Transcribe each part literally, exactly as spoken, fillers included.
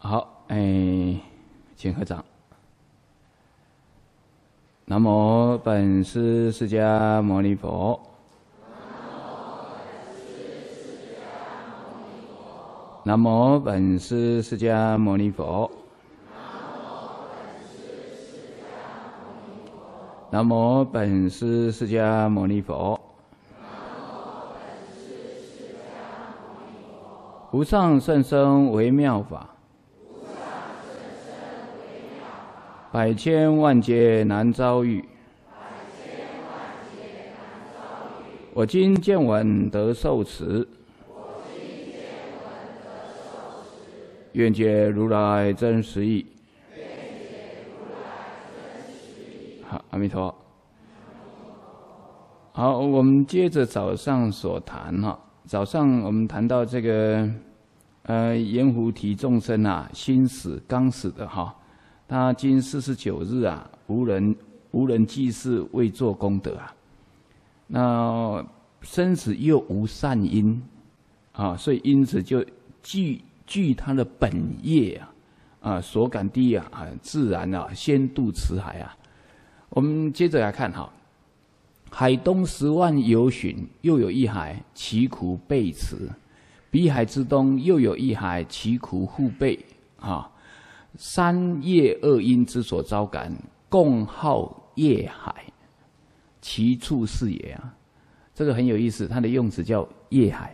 好，哎，请合掌。南无本师释迦牟尼佛。南无本师释迦牟尼佛。南无本师释迦牟尼佛。无上甚深微妙法，百千万劫难遭遇。我今见闻得受持，愿解如来真实义。好，阿弥陀。好，我们接着早上所谈哈。早上我们谈到这个，呃，阎浮提众生啊，心死刚死的哈，他经四十九日啊，无人无人祭祀，未作功德啊。那生死又无善因啊，所以因此就具具他的本业啊，啊所感地啊，啊自然啊，先渡此海啊。我们接着来看哈。海东十万由旬，又有一海，其苦备驰；彼海之东，又有一海，其苦互备。啊，三业二因之所招感，共号业海，其处是也啊。这个很有意思，它的用词叫业海。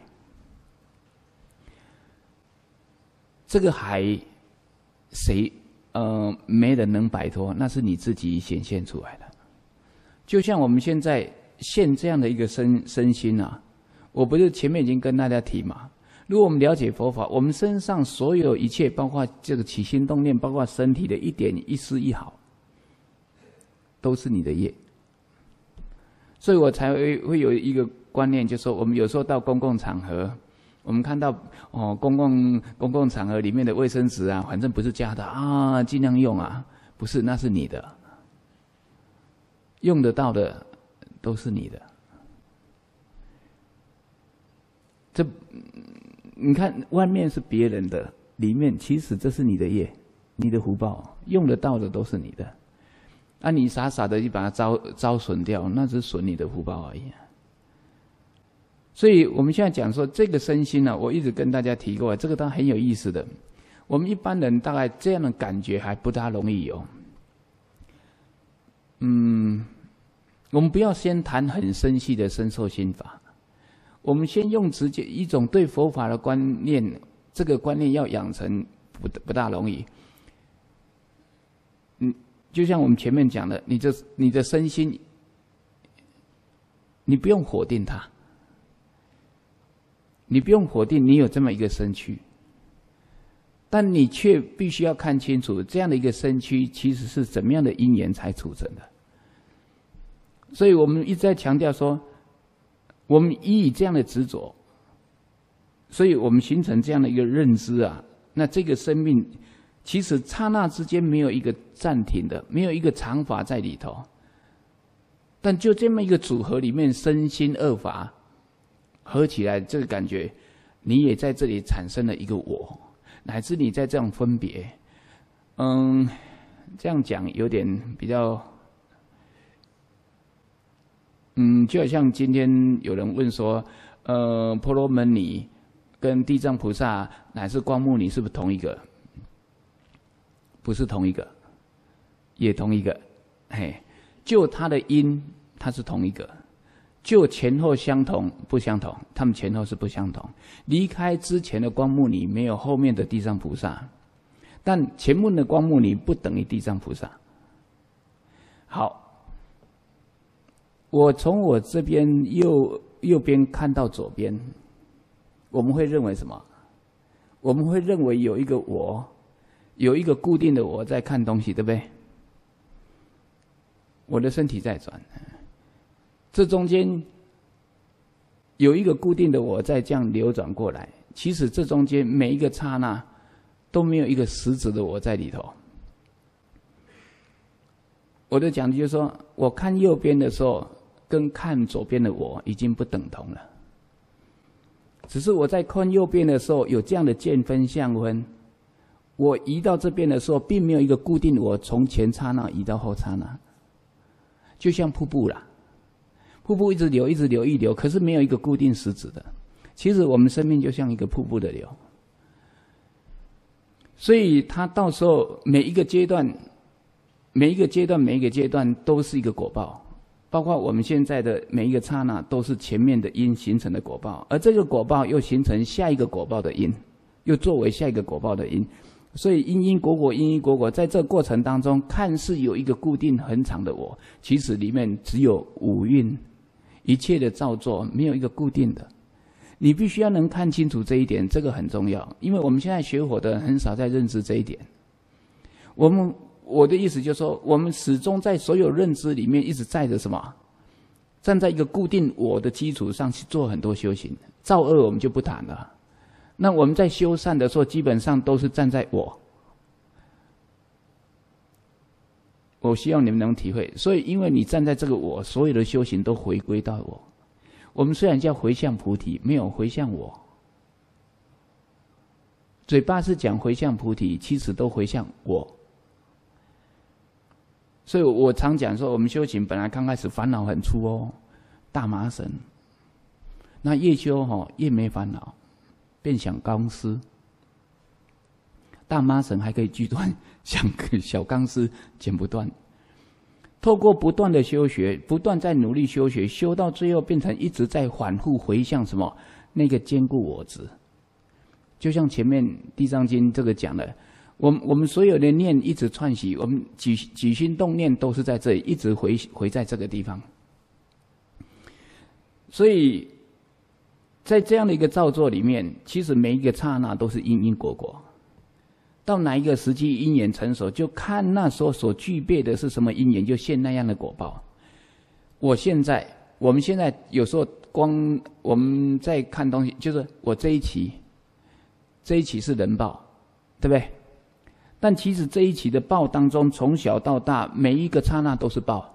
这个海，谁呃没人能摆脱？那是你自己显现出来的。就像我们现在现这样的一个身身心啊，我不是前面已经跟大家提嘛？如果我们了解佛法，我们身上所有一切，包括这个起心动念，包括身体的一点一丝一毫，都是你的业。所以我才会会有一个观念，就是说我们有时候到公共场合，我们看到哦，公共公共场合里面的卫生纸啊，反正不是假的啊，尽量用啊，不是，那是你的。用得到的都是你的，这你看外面是别人的，里面其实这是你的业，你的福报，用得到的都是你的。啊，你傻傻的就把它招招损掉，那只是损你的福报而已。所以我们现在讲说这个身心呢、啊，我一直跟大家提过，这个当然很有意思的。我们一般人大概这样的感觉还不大容易有。嗯，我们不要先谈很深细的身受心法，我们先用直接一种对佛法的观念，这个观念要养成不不大容易。嗯，就像我们前面讲的，你这你的身心，你不用否定它，你不用否定你有这么一个身躯，但你却必须要看清楚这样的一个身躯其实是怎么样的因缘才促成的。所以我们一直在强调说，我们以这样的执着，所以我们形成这样的一个认知啊，那这个生命其实刹那之间没有一个暂停的，没有一个常法在里头，但就这么一个组合里面，身心二法合起来，这个感觉你也在这里产生了一个我，乃至你在这样分别，嗯，这样讲有点比较。嗯，就好像今天有人问说，呃，婆罗门尼跟地藏菩萨乃至光目尼是不是同一个？不是同一个，也同一个。嘿，就它的因，它是同一个；就前后相同不相同，他们前后是不相同。离开之前的光目尼，没有后面的地藏菩萨，但前面的光目尼不等于地藏菩萨。好。我从我这边右右边看到左边，我们会认为什么？我们会认为有一个我，有一个固定的我在看东西，对不对？我的身体在转，这中间有一个固定的我在这样流转过来。其实这中间每一个刹那都没有一个实质的我在里头。我的讲的就是说，我看右边的时候，跟看左边的我已经不等同了。只是我在看右边的时候有这样的见分相分， 我移到这边的时候，并没有一个固定我从前刹那移到后刹那，就像瀑布啦，瀑布一直流，一直流，一流，可是没有一个固定实质的。其实我们生命就像一个瀑布的流，所以它到时候每一个阶段，每一个阶段，每一个阶段都是一个果报。包括我们现在的每一个刹那，都是前面的因形成的果报，而这个果报又形成下一个果报的因，又作为下一个果报的因。所以因因果果，因因果果，在这个过程当中，看似有一个固定恒常的我，其实里面只有五蕴，一切的造作没有一个固定的。你必须要能看清楚这一点，这个很重要，因为我们现在学佛的人很少在认知这一点。我们我的意思就是说，我们始终在所有认知里面一直载着什么？站在一个固定我的基础上去做很多修行。造恶我们就不谈了。那我们在修善的时候，基本上都是站在我。我希望你们能体会。所以，因为你站在这个我，所有的修行都回归到我。我们虽然叫回向菩提，没有回向我。嘴巴是讲回向菩提，其实都回向我。所以我常讲说，我们修行本来刚开始烦恼很粗哦，大麻绳。那越修哈、哦、越没烦恼，变想钢丝。大麻绳还可以锯断，想小钢丝剪不断。透过不断的修学，不断在努力修学，修到最后变成一直在反复回向什么？那个坚固我执。就像前面《地藏经》这个讲的。我们我们所有的念一直串习，我们举举心动念都是在这里，一直回回在这个地方。所以，在这样的一个造作里面，其实每一个刹那都是因因果果。到哪一个时机因缘成熟，就看那时候所具备的是什么因缘，就现那样的果报。我现在，我们现在有时候光我们在看东西，就是我这一期，这一期是人报，对不对？但其实这一期的报当中，从小到大每一个刹那都是报。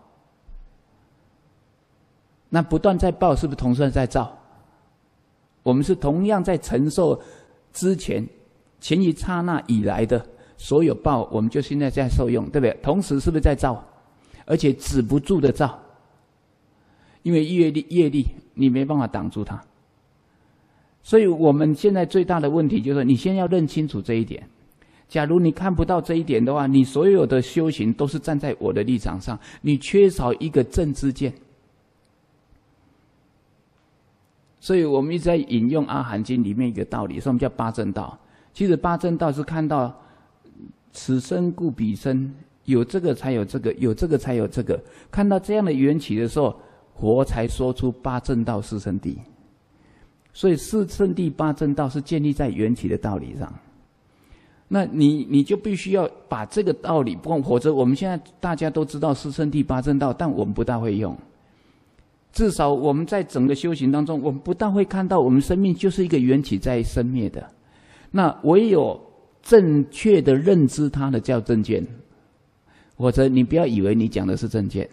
那不断在报，是不是同时在造？我们是同样在承受之前前一刹那以来的所有报，我们就现在在受用，对不对？同时是不是在造？而且止不住的造，因为业力业力你没办法挡住它。所以我们现在最大的问题就是，你先要认清楚这一点。假如你看不到这一点的话，你所有的修行都是站在我的立场上，你缺少一个正知见。所以我们一直在引用《阿含经》里面一个道理，说我们叫八正道。其实八正道是看到此生故彼生，有这个才有这个，有这个才有这个。看到这样的缘起的时候，佛才说出八正道四圣谛。所以四圣谛八正道是建立在缘起的道理上。那你你就必须要把这个道理，不否则我们现在大家都知道四圣谛八正道，但我们不大会用。至少我们在整个修行当中，我们不大会看到我们生命就是一个缘起在生灭的。那唯有正确的认知它的叫正见，否则你不要以为你讲的是正见。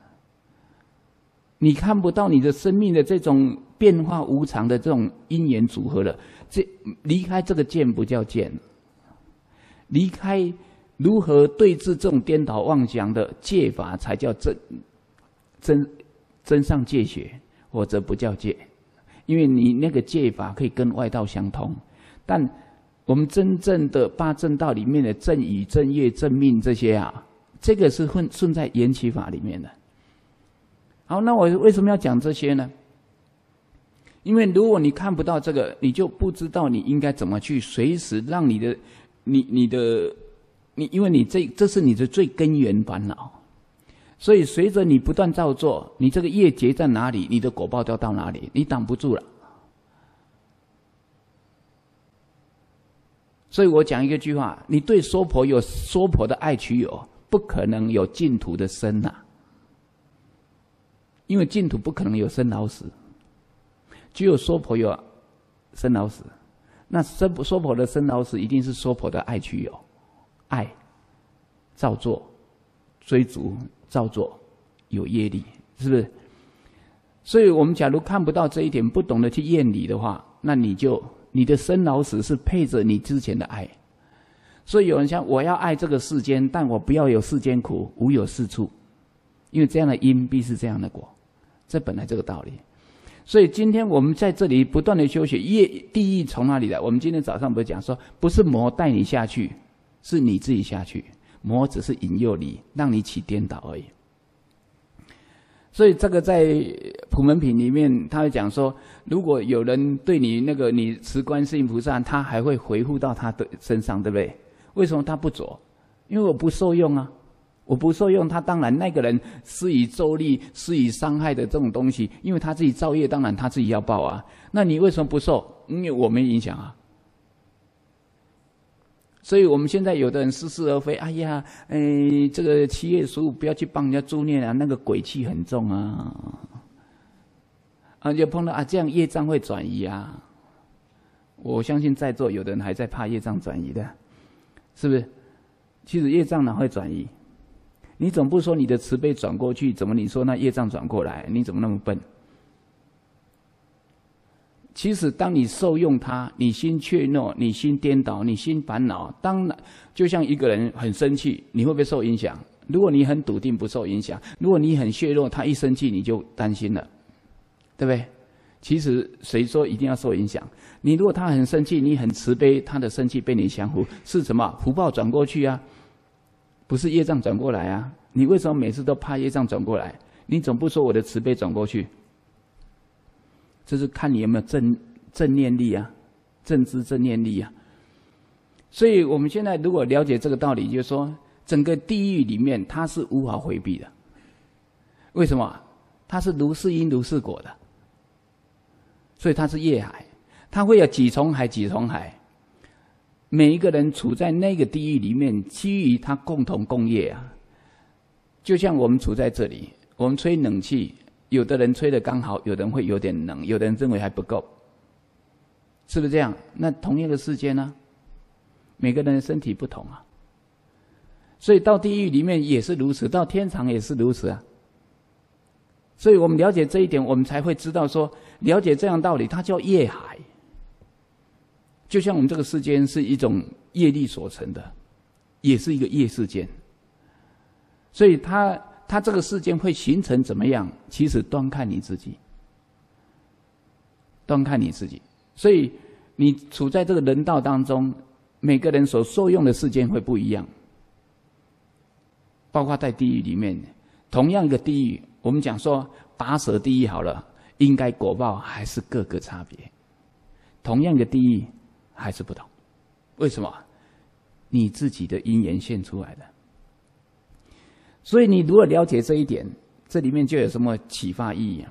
你看不到你的生命的这种变化无常的这种因缘组合了，这离开这个见不叫见。离开如何对治这种颠倒妄想的戒法，才叫真真真上戒学，或者不叫戒。因为你那个戒法可以跟外道相通，但我们真正的八正道里面的正语、正业、正命这些啊，这个是混顺在缘起法里面的。好，那我为什么要讲这些呢？因为如果你看不到这个，你就不知道你应该怎么去随时让你的。你你的你，因为你这这是你的最根源烦恼，所以随着你不断造作，你这个业结在哪里，你的果报就到哪里，你挡不住了。所以我讲一个句话：你对娑婆有娑婆的爱取有，不可能有净土的生呐、啊，因为净土不可能有生老死，只有娑婆有生老死。那娑娑婆的生老死，一定是娑婆的爱取有，爱造作追逐造作有业力，是不是？所以我们假如看不到这一点，不懂得去验理的话，那你就你的生老死是配着你之前的爱。 所以有人想，我要爱这个世间，但我不要有世间苦，无有是处。因为这样的因必是这样的果，这本来这个道理。所以今天我们在这里不断的修学，业地狱从哪里来？我们今天早上不是讲说，不是魔带你下去，是你自己下去，魔只是引诱你，让你起颠倒而已。所以这个在普门品里面，他会讲说，如果有人对你那个你持观世音菩萨，他还会回复到他的身上，对不对？为什么他不着？因为我不受用啊。我不受用，他当然那个人施以咒力、施以伤害的这种东西，因为他自己造业，当然他自己要报啊。那你为什么不受？因为我没影响啊。所以我们现在有的人似是而非，哎呀，哎，这个七月十五不要去帮人家助念啊，那个鬼气很重啊。啊，就碰到啊，这样业障会转移啊。我相信在座有的人还在怕业障转移的，是不是？其实业障哪会转移？你总不说你的慈悲转过去，怎么你说那业障转过来？你怎么那么笨？其实当你受用它，你心怯懦，你心颠倒，你心烦恼，当然就像一个人很生气，你会不会受影响？如果你很笃定不受影响，如果你很怯弱，他一生气你就担心了，对不对？其实谁说一定要受影响？你如果他很生气，你很慈悲，他的生气被你降服，是什么？福报转过去啊，不是业障转过来啊。你为什么每次都怕业障转过来？你总不说我的慈悲转过去？这是看你有没有正正念力啊，正知正念力啊。所以我们现在如果了解这个道理，就是说整个地狱里面它是无法回避的。为什么？它是如是因如是果的，所以它是业海，它会有几重海几重海。每一个人处在那个地狱里面，基于他共同共业啊。就像我们处在这里，我们吹冷气，有的人吹得刚好，有的人会有点冷，有的人认为还不够，是不是这样？那同样的世界呢，每个人的身体不同啊，所以到地狱里面也是如此，到天堂也是如此啊。所以我们了解这一点，我们才会知道说，了解这样道理，它叫业海。就像我们这个世间是一种业力所成的，也是一个业世间。所以它它这个世间会形成怎么样？其实端看你自己，端看你自己。所以你处在这个人道当中，每个人所受用的世间会不一样。包括在地狱里面，同样一个地狱，我们讲说拔舌地狱好了，应该果报还是各个差别。同样的地狱还是不同，为什么？你自己的因缘现出来的。所以你如果了解这一点，这里面就有什么启发意义啊？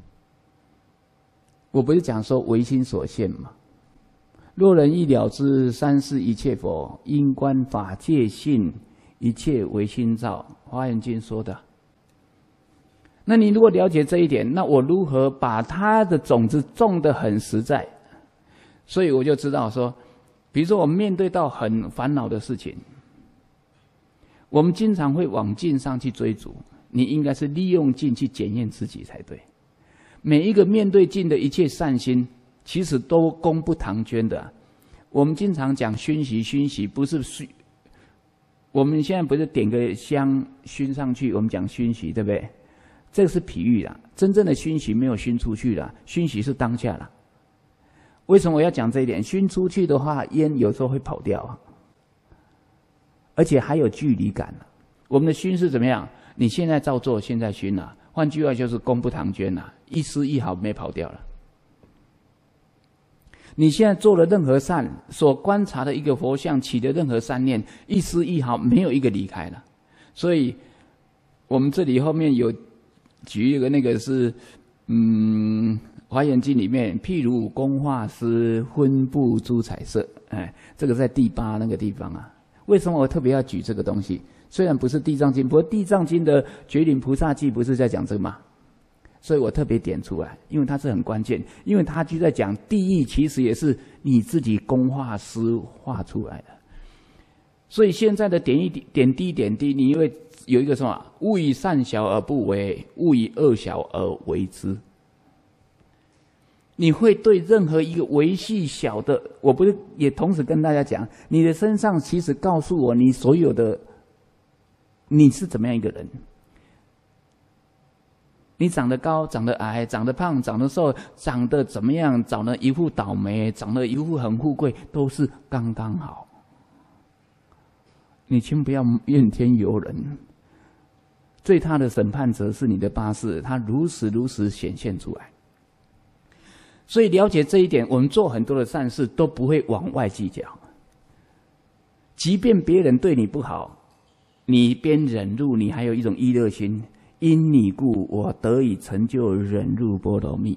我不是讲说唯心所现吗？若人欲了知三世一切佛，因观法界性，一切唯心造。华严经说的。那你如果了解这一点，那我如何把它的种子种得很实在？所以我就知道说，比如说我们面对到很烦恼的事情，我们经常会往境上去追逐，你应该是利用境去检验自己才对。每一个面对境的一切善心，其实都功不唐捐的、啊。我们经常讲熏习，熏习不是熏，我们现在不是点个香熏上去，我们讲熏习，对不对？这个是比喻啦，真正的熏习没有熏出去啦，熏习是当下啦。为什么我要讲这一点？熏出去的话，烟有时候会跑掉啊。而且还有距离感、啊、我们的熏是怎么样？你现在照做，现在熏了、啊，换句话就是功不唐捐了、啊，一丝一毫没跑掉了。你现在做了任何善，所观察的一个佛像起的任何善念，一丝一毫没有一个离开了。所以，我们这里后面有举一个那个是，嗯，《华严经》里面，譬如工画师分布诸彩色，哎，这个在第八那个地方啊。为什么我特别要举这个东西？虽然不是地藏经，不过地藏经的觉领菩萨记不是在讲这个吗？所以我特别点出来，因为它是很关键，因为它就在讲地狱其实也是你自己工画师画出来的。所以现在的点一点滴点滴，你会有一个什么？勿以善小而不为，勿以恶小而为之。 你会对任何一个微细小的，我不是也同时跟大家讲，你的身上其实告诉我你所有的，你是怎么样一个人。你长得高，长得矮，长得胖，长得瘦，长得怎么样，长得一副倒霉，长得一副很富贵，都是刚刚好。你请不要怨天尤人。最大的审判者是你的八识，他如实如实显现出来。所以了解这一点，我们做很多的善事都不会往外计较。即便别人对你不好，你边忍辱，你还有一种依乐心。因你故，我得以成就忍辱波罗蜜。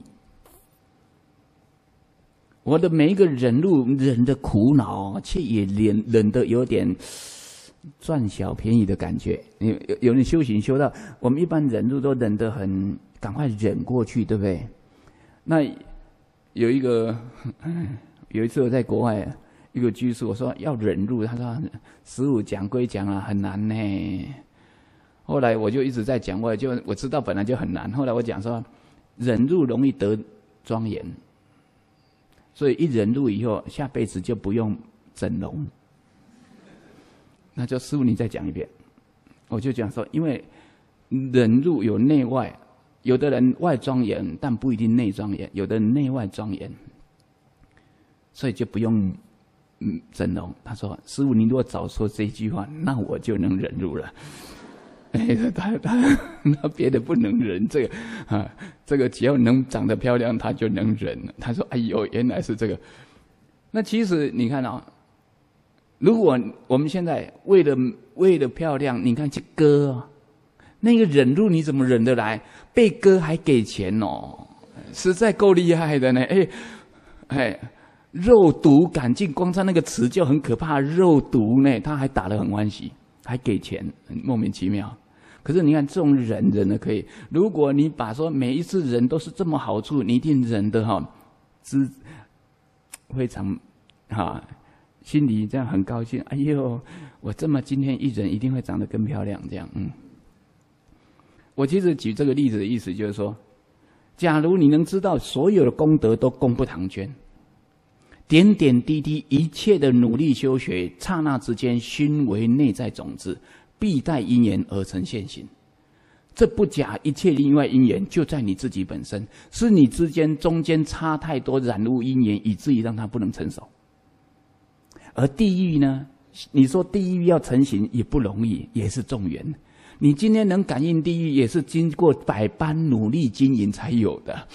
我的每一个忍辱，忍的苦恼，却也忍忍得有点赚小便宜的感觉。有有人修行修到，我们一般忍辱都忍得很，赶快忍过去，对不对？那有一个有一次我在国外，一个居士我说要忍辱，他说师父讲归讲啊，很难呢。后来我就一直在讲，我就我知道本来就很难。后来我讲说，忍辱容易得庄严，所以一忍辱以后，下辈子就不用整容。那就师父你再讲一遍，我就讲说，因为忍辱有内外，有的人外庄严，但不一定内庄严；有的人内外庄严，所以就不用嗯整容。他说，师父你如果早说这句话，那我就能忍辱了。哎，他他那别的不能忍，这个啊，这个只要能长得漂亮，他就能忍。他说：“哎呦，原来是这个。”那其实你看啊、哦，如果我们现在为了为了漂亮，你看去割、哦，那个忍辱你怎么忍得来？被割还给钱哦，实在够厉害的呢。哎哎，肉毒杆菌，光他那个词就很可怕，肉毒呢，他还打得很欢喜，还给钱，莫名其妙。可是你看这种忍忍的可以，如果你把说每一次忍都是这么好处，你一定忍的哈，是非常哈，心里这样很高兴。哎呦，我这么今天一忍一定会长得更漂亮，这样嗯。我其实举这个例子的意思就是说，假如你能知道所有的功德都功不唐捐，点点滴滴一切的努力修学，刹那之间熏为内在种子。必待因缘而成现行，这不假，一切另外因缘就在你自己本身，是你之间中间差太多染入因缘，以至于让它不能成熟。而地狱呢？你说地狱要成型也不容易，也是众缘。你今天能感应地狱，也是经过百般努力经营才有的。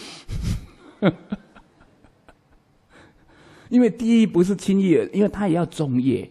因为地狱不是轻易的，因为它也要种业。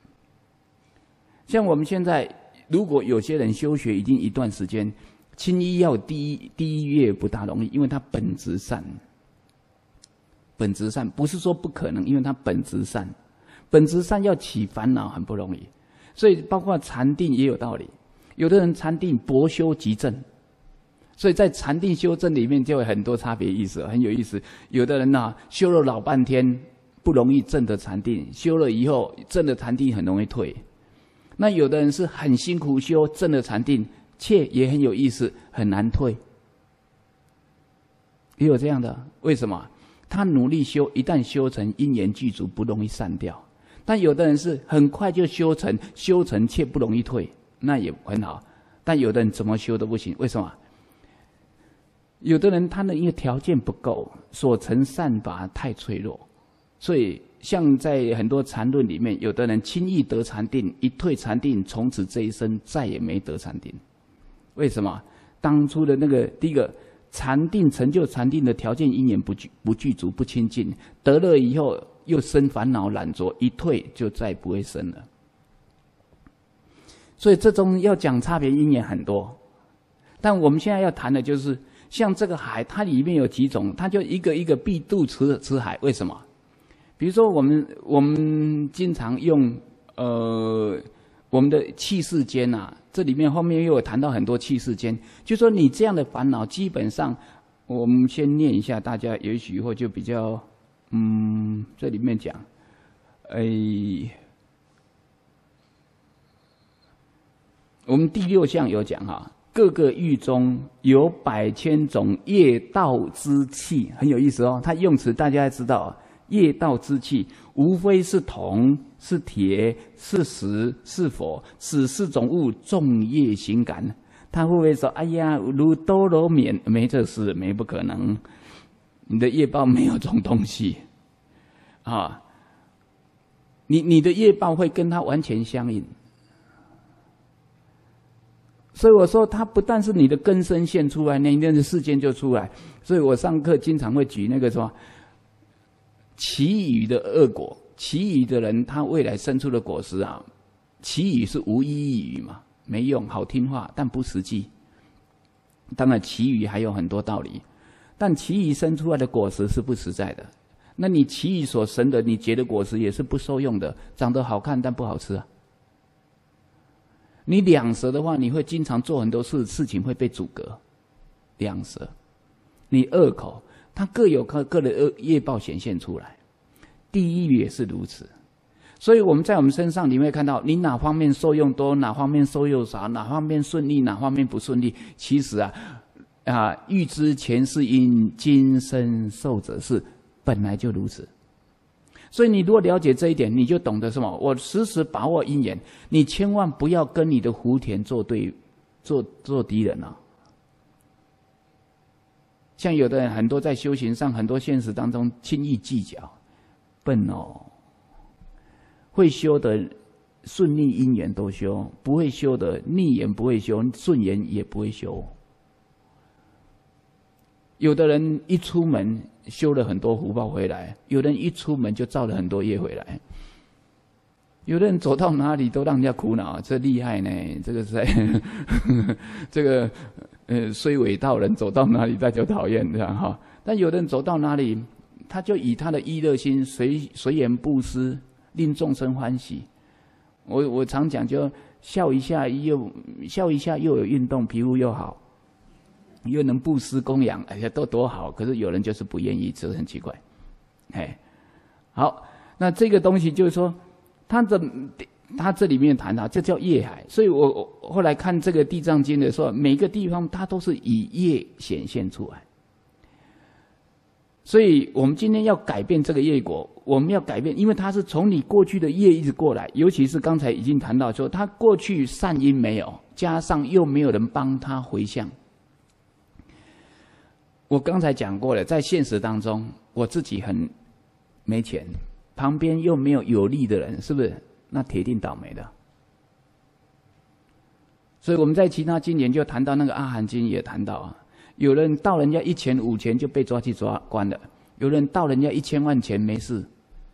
像我们现在。如果有些人修学已经一段时间，轻易要第一第一月不大容易，因为他本质善。本质善不是说不可能，因为他本质善，本质善要起烦恼很不容易，所以包括禅定也有道理。有的人禅定薄修即正，所以在禅定修正里面就有很多差别意思，很有意思。有的人呐、啊、修了老半天不容易正的禅定，修了以后正的禅定很容易退。那有的人是很辛苦修正的禅定，却也很有意思，很难退。也有这样的，为什么？他努力修，一旦修成因缘具足，不容易散掉。但有的人是很快就修成，修成却不容易退，那也很好。但有的人怎么修都不行，为什么？有的人他的因为条件不够，所成善法太脆弱，所以。像在很多禅论里面，有的人轻易得禅定，一退禅定，从此这一生再也没得禅定。为什么？当初的那个第一个禅定成就禅定的条件因缘不具不具足不清净，得了以后又生烦恼懒着，一退就再不会生了。所以这种要讲差别因缘很多，但我们现在要谈的就是像这个海，它里面有几种，它就一个一个必渡此此海，为什么？比如说，我们我们经常用呃我们的气世间啊，这里面后面又有谈到很多气世间，就说你这样的烦恼，基本上我们先念一下，大家也许以后就比较嗯，这里面讲，哎，我们第六项有讲哈， 各个狱中有百千种业道之气，很有意思哦。他用词大家要知道，业道之气无非是铜、是铁、是石、是火，此四种物众业行感。他会不会说：“哎呀，如多罗冕？没这事，没不可能。你的业报没有这种东西啊！你你的业报会跟它完全相应。”所以我说，它不但是你的根生现出来，那那的世间就出来。所以我上课经常会举那个什么，祈雨的恶果。祈雨的人，他未来生出的果实啊，祈雨是无意义语嘛，没用，好听话，但不实际。当然，祈雨还有很多道理，但祈雨生出来的果实是不实在的。那你祈雨所生的，你结的果实也是不受用的，长得好看但不好吃啊。你两舌的话，你会经常做很多事，事情会被阻隔。两舌，你恶口，它各有各各的恶业报显现出来。地狱也是如此，所以我们在我们身上，你会看到你哪方面受用多，哪方面受用少，哪方面顺利，哪方面不顺利。其实啊，啊，欲知前世因，今生受者是，本来就如此。所以你如果了解这一点，你就懂得什么？我时时把握因缘，你千万不要跟你的福田作对，做做敌人啊！像有的人很多在修行上，很多现实当中轻易计较，笨哦。会修的顺逆因缘都修，不会修的逆缘不会修，顺缘也不会修。有的人一出门修了很多福报回来，有人一出门就造了很多业回来。有的人走到哪里都让人家苦恼，这厉害呢！这个是在这个呃虽伪道人走到哪里他就讨厌这样哈。但有的人走到哪里，他就以他的意乐心随随缘布施，令众生欢喜。我我常讲，就笑一下又笑一下又有运动，皮肤又好。又能布施供养，哎呀，都多好！可是有人就是不愿意，这很奇怪。哎，好，那这个东西就是说，他的他这里面谈到，这叫业海。所以我我后来看这个《地藏经》的时候，每个地方它都是以业显现出来。所以我们今天要改变这个业果，我们要改变，因为它是从你过去的业一直过来，尤其是刚才已经谈到说，他过去善因没有，加上又没有人帮他回向。我刚才讲过了，在现实当中，我自己很没钱，旁边又没有有利的人，是不是？那铁定倒霉的。所以我们在其他经典就谈到那个《阿含经》也谈到啊，有人到人家一钱五钱就被抓去抓关了，有人到人家一千万钱没事。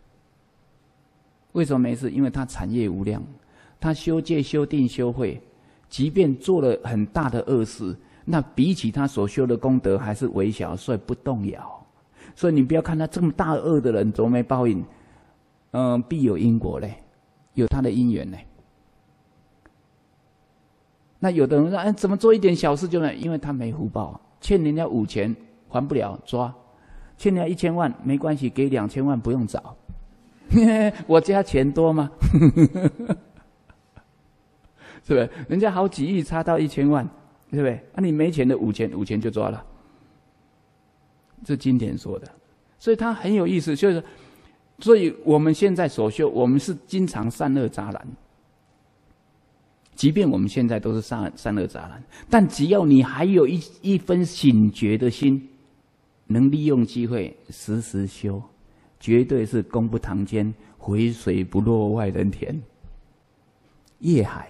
为什么没事？因为他产业无量，他修戒、修定、修慧，即便做了很大的恶事。那比起他所修的功德还是微小，所以不动摇。所以你不要看他这么大恶的人，怎么没报应？嗯、呃，必有因果嘞，有他的因缘嘞。那有的人说，哎，怎么做一点小事就能？因为他没福报，欠人家五千还不了，抓；欠人家一千万没关系，给两千万不用找。我家钱多吗？是不是？人家好几亿差到一千万。对不对？啊，你没钱的五千，五千就抓了。这经典说的，所以它很有意思。就是，所以我们现在所修，我们是经常善恶杂染。即便我们现在都是善善恶杂染，但只要你还有一一分醒觉的心，能利用机会时时修，绝对是功不唐捐，回水不落外人田。业海。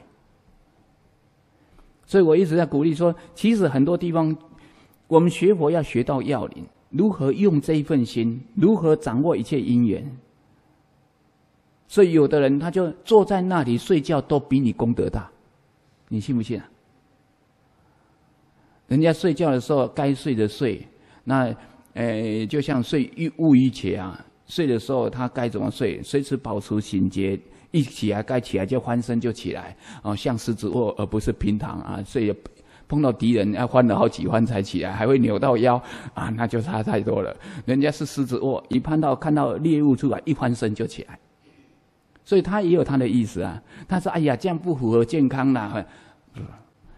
所以我一直在鼓励说，其实很多地方，我们学佛要学到要领，如何用这一份心，如何掌握一切因缘。所以有的人他就坐在那里睡觉，都比你功德大，你信不信啊？人家睡觉的时候该睡的睡，那呃就像睡乌鱼且啊，睡的时候他该怎么睡，随时保持醒觉。一起来，该起来就翻身就起来，哦，像狮子卧，而不是平躺啊。所以碰到敌人要翻了好几番才起来，还会扭到腰啊，那就差太多了。人家是狮子卧，一碰到看到猎物出来，一翻身就起来。所以他也有他的意思啊。他说：“哎呀，这样不符合健康啦。”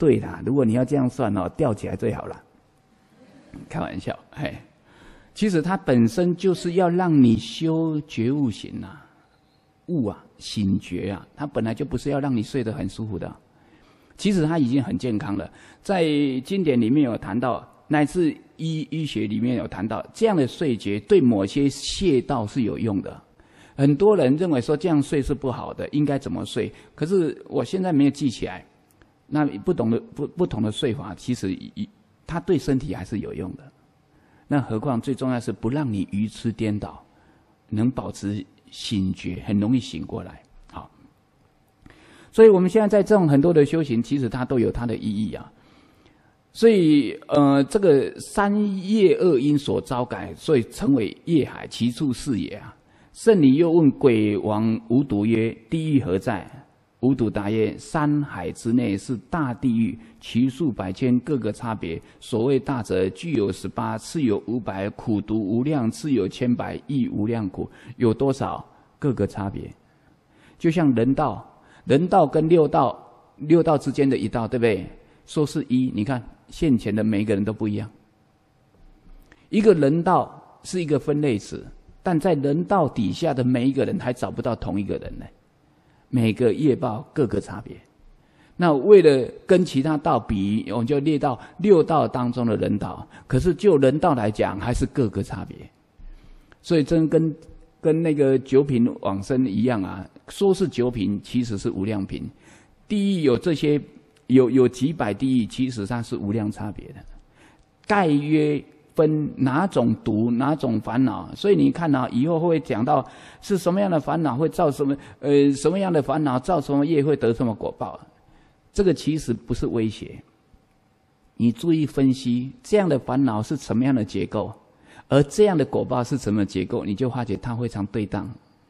对啦，如果你要这样算哦，吊起来最好了。开玩笑，嘿，其实它本身就是要让你修觉悟行啊，悟啊，醒觉啊，它本来就不是要让你睡得很舒服的。其实它已经很健康了，在经典里面有谈到，乃至医医学里面有谈到，这样的睡觉对某些穴道是有用的。很多人认为说这样睡是不好的，应该怎么睡？可是我现在没有记起来。那不同的不不同的睡法，其实它对身体还是有用的。那何况最重要是不让你愚痴颠倒，能保持醒觉，很容易醒过来。好，所以我们现在在这种很多的修行，其实它都有它的意义啊。所以呃，这个三业恶因所招感，所以称为业海，其处是也啊。圣女又问鬼王无毒曰：“地狱何在？”无毒答曰：“山海之内是大地狱，其数百千，各个差别。所谓大者，具有十八，次有五百，苦毒无量；次有千百，亦无量苦。有多少？各个差别。就像人道，人道跟六道，六道之间的一道，对不对？说是一，你看现前的每一个人都不一样。一个人道是一个分类词。”但在人道底下的每一个人还找不到同一个人呢，每个业报各个差别。那为了跟其他道比，我们就列到六道当中的人道。可是就人道来讲，还是各个差别。所以真跟跟那个九品往生一样啊，说是九品，其实是无量品。地狱有这些有有几百地狱，其实它是无量差别的。盖曰。分哪种毒，哪种烦恼，所以你看啊，以后会讲到是什么样的烦恼会造什么，呃，什么样的烦恼造什么业会得什么果报。这个其实不是威胁，你注意分析这样的烦恼是什么样的结构，而这样的果报是什么结构，你就发觉它非常对当。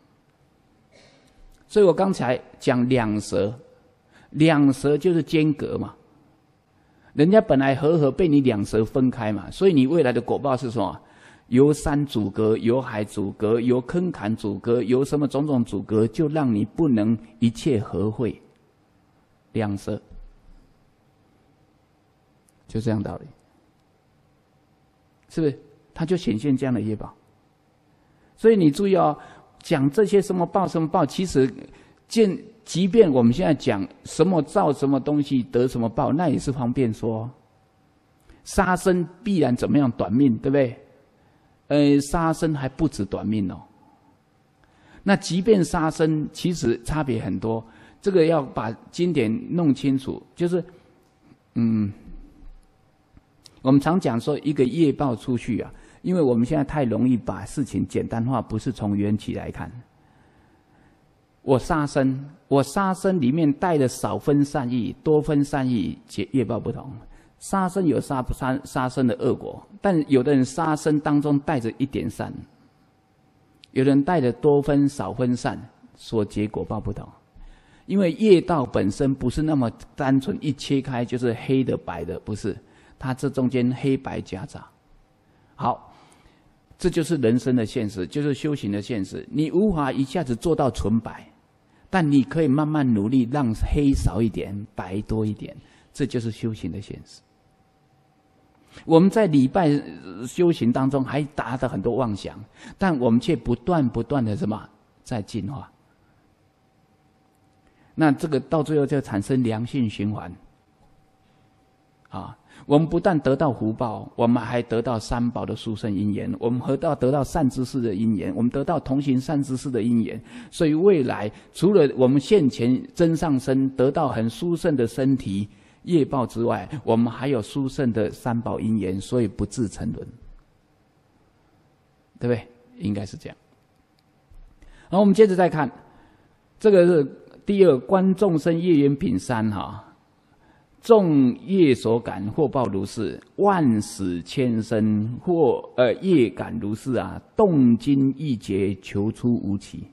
所以我刚才讲两舌，两舌就是间隔嘛。人家本来和合被你两舌分开嘛，所以你未来的果报是什么？由山阻隔，由海阻隔，由坑坎阻隔，由什么种种阻隔，就让你不能一切合会。两舌，就这样道理，是不是？它就显现这样的业报。所以你注意哦，讲这些什么报什么报，其实见。即便我们现在讲什么造什么东西得什么报，那也是方便说。杀生必然怎么样短命，对不对？呃，杀生还不止短命哦。那即便杀生，其实差别很多。这个要把经典弄清楚，就是，嗯，我们常讲说一个业报出去啊，因为我们现在太容易把事情简单化，不是从缘起来看。我杀生，我杀生里面带了少分善意，多分善意，业报不同。杀生有杀杀杀生的恶果，但有的人杀生当中带着一点善，有人带着多分少分善，所结果报不同。因为业道本身不是那么单纯，一切开就是黑的白的，不是，它这中间黑白夹杂。好。这就是人生的现实，就是修行的现实。你无法一下子做到纯白，但你可以慢慢努力，让黑少一点，白多一点，这就是修行的现实。我们在礼拜修行当中还达到很多妄想，但我们却不断不断的什么在进化。那这个到最后就产生良性循环。啊，我们不但得到福报，我们还得到三宝的殊胜因缘，我们得到得到善知识的因缘，我们得到同行善知识的因缘。所以未来除了我们现前增上身得到很殊胜的身体业报之外，我们还有殊胜的三宝因缘，所以不至沉沦，对不对？应该是这样。然后我们接着再看，这个是第二观众生业缘品三哈。众业所感，或报如是；万死千生，或呃业感如是啊。动经意结，求出无期。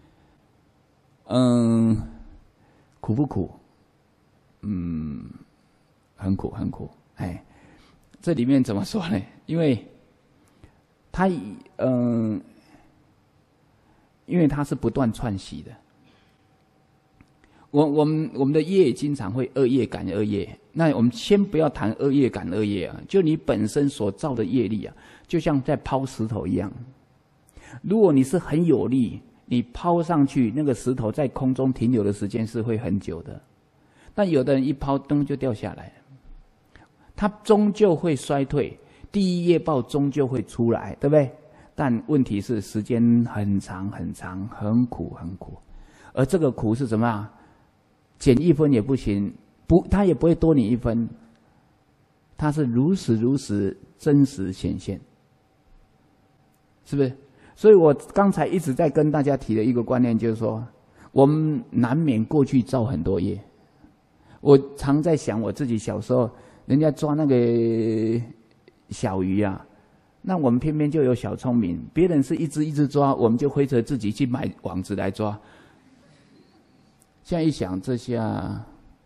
嗯，苦不苦？嗯，很苦，很苦。哎，这里面怎么说呢？因为它嗯，因为它是不断串习的。 我我们我们的业经常会恶业赶恶业，那我们先不要谈恶业赶恶业啊，就你本身所造的业力啊，就像在抛石头一样。如果你是很有力，你抛上去，那个石头在空中停留的时间是会很久的。但有的人一抛，灯就掉下来，它终究会衰退，第一业报终究会出来，对不对？但问题是时间很长很长，很苦很苦，而这个苦是什么啊？减一分也不行，不，它也不会多你一分，它是如实如实真实显现，是不是？所以我刚才一直在跟大家提的一个观念，就是说，我们难免过去造很多业。我常在想，我自己小时候，人家抓那个小鱼啊，那我们偏偏就有小聪明，别人是一只一只抓，我们就挥着自己去买网子来抓。现在一想，这下，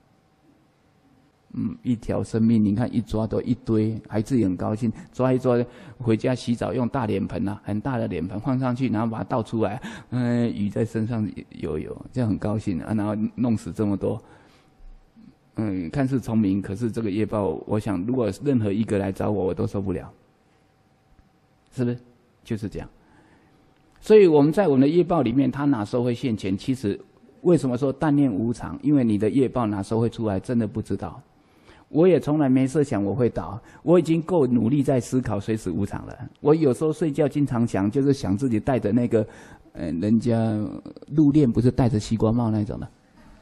嗯，一条生命，你看一抓都一堆，还自己很高兴，抓一抓，回家洗澡用大脸盆啊，很大的脸盆放上去，然后把它倒出来，嗯，鱼在身上游游，这样很高兴啊，然后弄死这么多。嗯，看似聪明，可是这个业报，我想如果任何一个来找我，我都受不了，是不是？就是这样。所以我们在我们的业报里面，它哪时候会现前？其实为什么说但念无常？因为你的业报哪时候会出来，真的不知道。我也从来没设想我会倒，我已经够努力在思考随时无常了。我有时候睡觉经常想，就是想自己戴着那个，呃，人家入殓不是戴着西瓜帽那种的。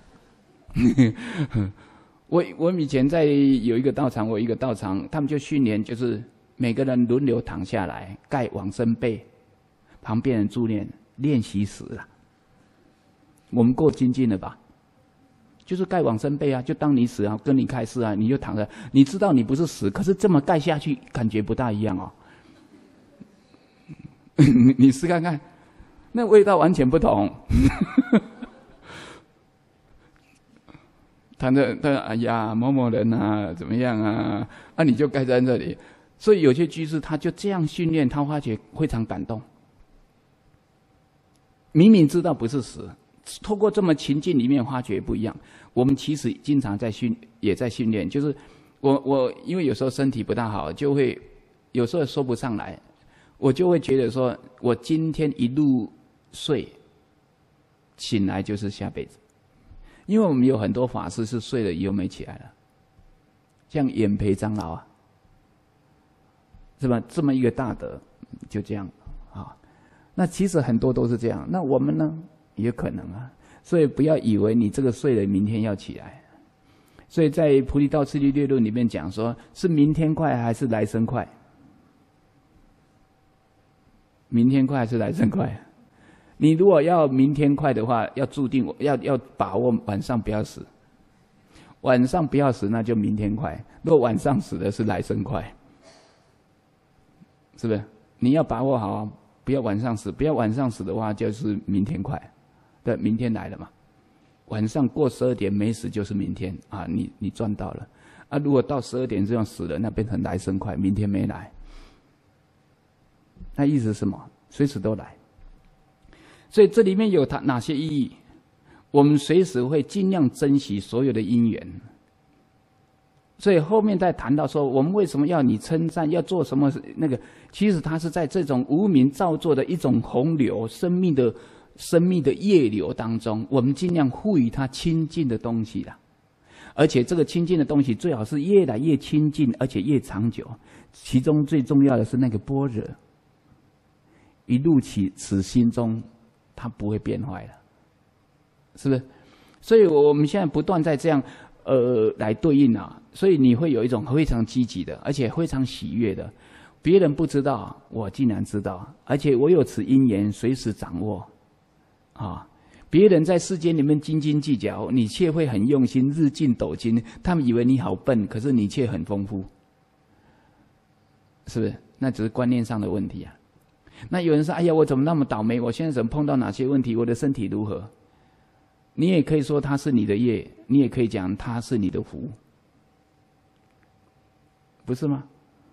我我以前在有一个道场，我有一个道场，他们就训练，就是每个人轮流躺下来，盖往生被，旁边人助念，练习死了。我们够精进了吧？就是盖往生被啊，就当你死啊，跟你开示啊，你就躺着，你知道你不是死，可是这么盖下去，感觉不大一样哦。你你试看看，那味道完全不同。他的他哎呀某某人啊怎么样啊啊你就盖在这里，所以有些居士他就这样训练，他发觉非常感动。明明知道不是死，透过这么情境里面发觉不一样。我们其实经常在训也在训练，就是我我因为有时候身体不大好，就会有时候说不上来，我就会觉得说我今天一路睡，醒来就是下辈子。因为我们有很多法师是睡了以后没起来了，像演培长老啊，是吧？这么一个大德，就这样啊。那其实很多都是这样。那我们呢，也可能啊。所以不要以为你这个睡了，明天要起来。所以在《菩提道次第略论》里面讲说，是明天快还是来生快？明天快还是来生快？你如果要明天快的话，要注定要要把握晚上不要死，晚上不要死，那就明天快。如果晚上死的是来生快，是不是？你要把握好，不要晚上死，不要晚上死的话，就是明天快。对，明天来了嘛，晚上过十二点没死就是明天啊，你你赚到了。啊，如果到十二点这样死了，那变成来生快，明天没来。那意思是什么？随时都来。所以这里面有它哪些意义？我们随时会尽量珍惜所有的因缘。所以后面再谈到说，我们为什么要你称赞，要做什么那个？其实它是在这种无名造作的一种洪流，生命的生命的业流当中，我们尽量赋予它清净的东西啦。而且这个清净的东西最好是越来越清净，而且越长久。其中最重要的是那个般若，一入其此心中，它不会变坏了，是不是？所以我们现在不断在这样呃来对应啊，所以你会有一种非常积极的，而且非常喜悦的。别人不知道，我竟然知道，而且我有此因缘，随时掌握。啊，别人在世间里面斤斤计较，你却会很用心，日进斗金。他们以为你好笨，可是你却很丰富，是不是？那只是观念上的问题啊。那有人说：“哎呀，我怎么那么倒霉？我现在怎么碰到哪些问题？我的身体如何？”你也可以说它是你的业，你也可以讲它是你的福，不是吗？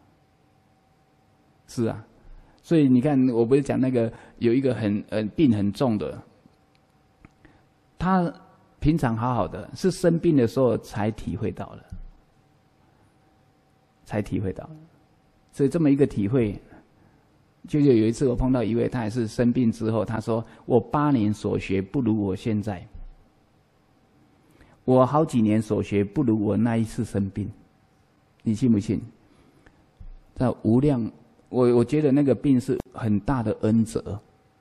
是啊，所以你看，我不是讲那个有一个很呃病很重的。他平常好好的，是生病的时候才体会到了，才体会到。所以这么一个体会，就有一次我碰到一位，他也是生病之后，他说：“我八年所学不如我现在，我好几年所学不如我那一次生病。”你信不信？在无量，我我觉得那个病是很大的恩泽，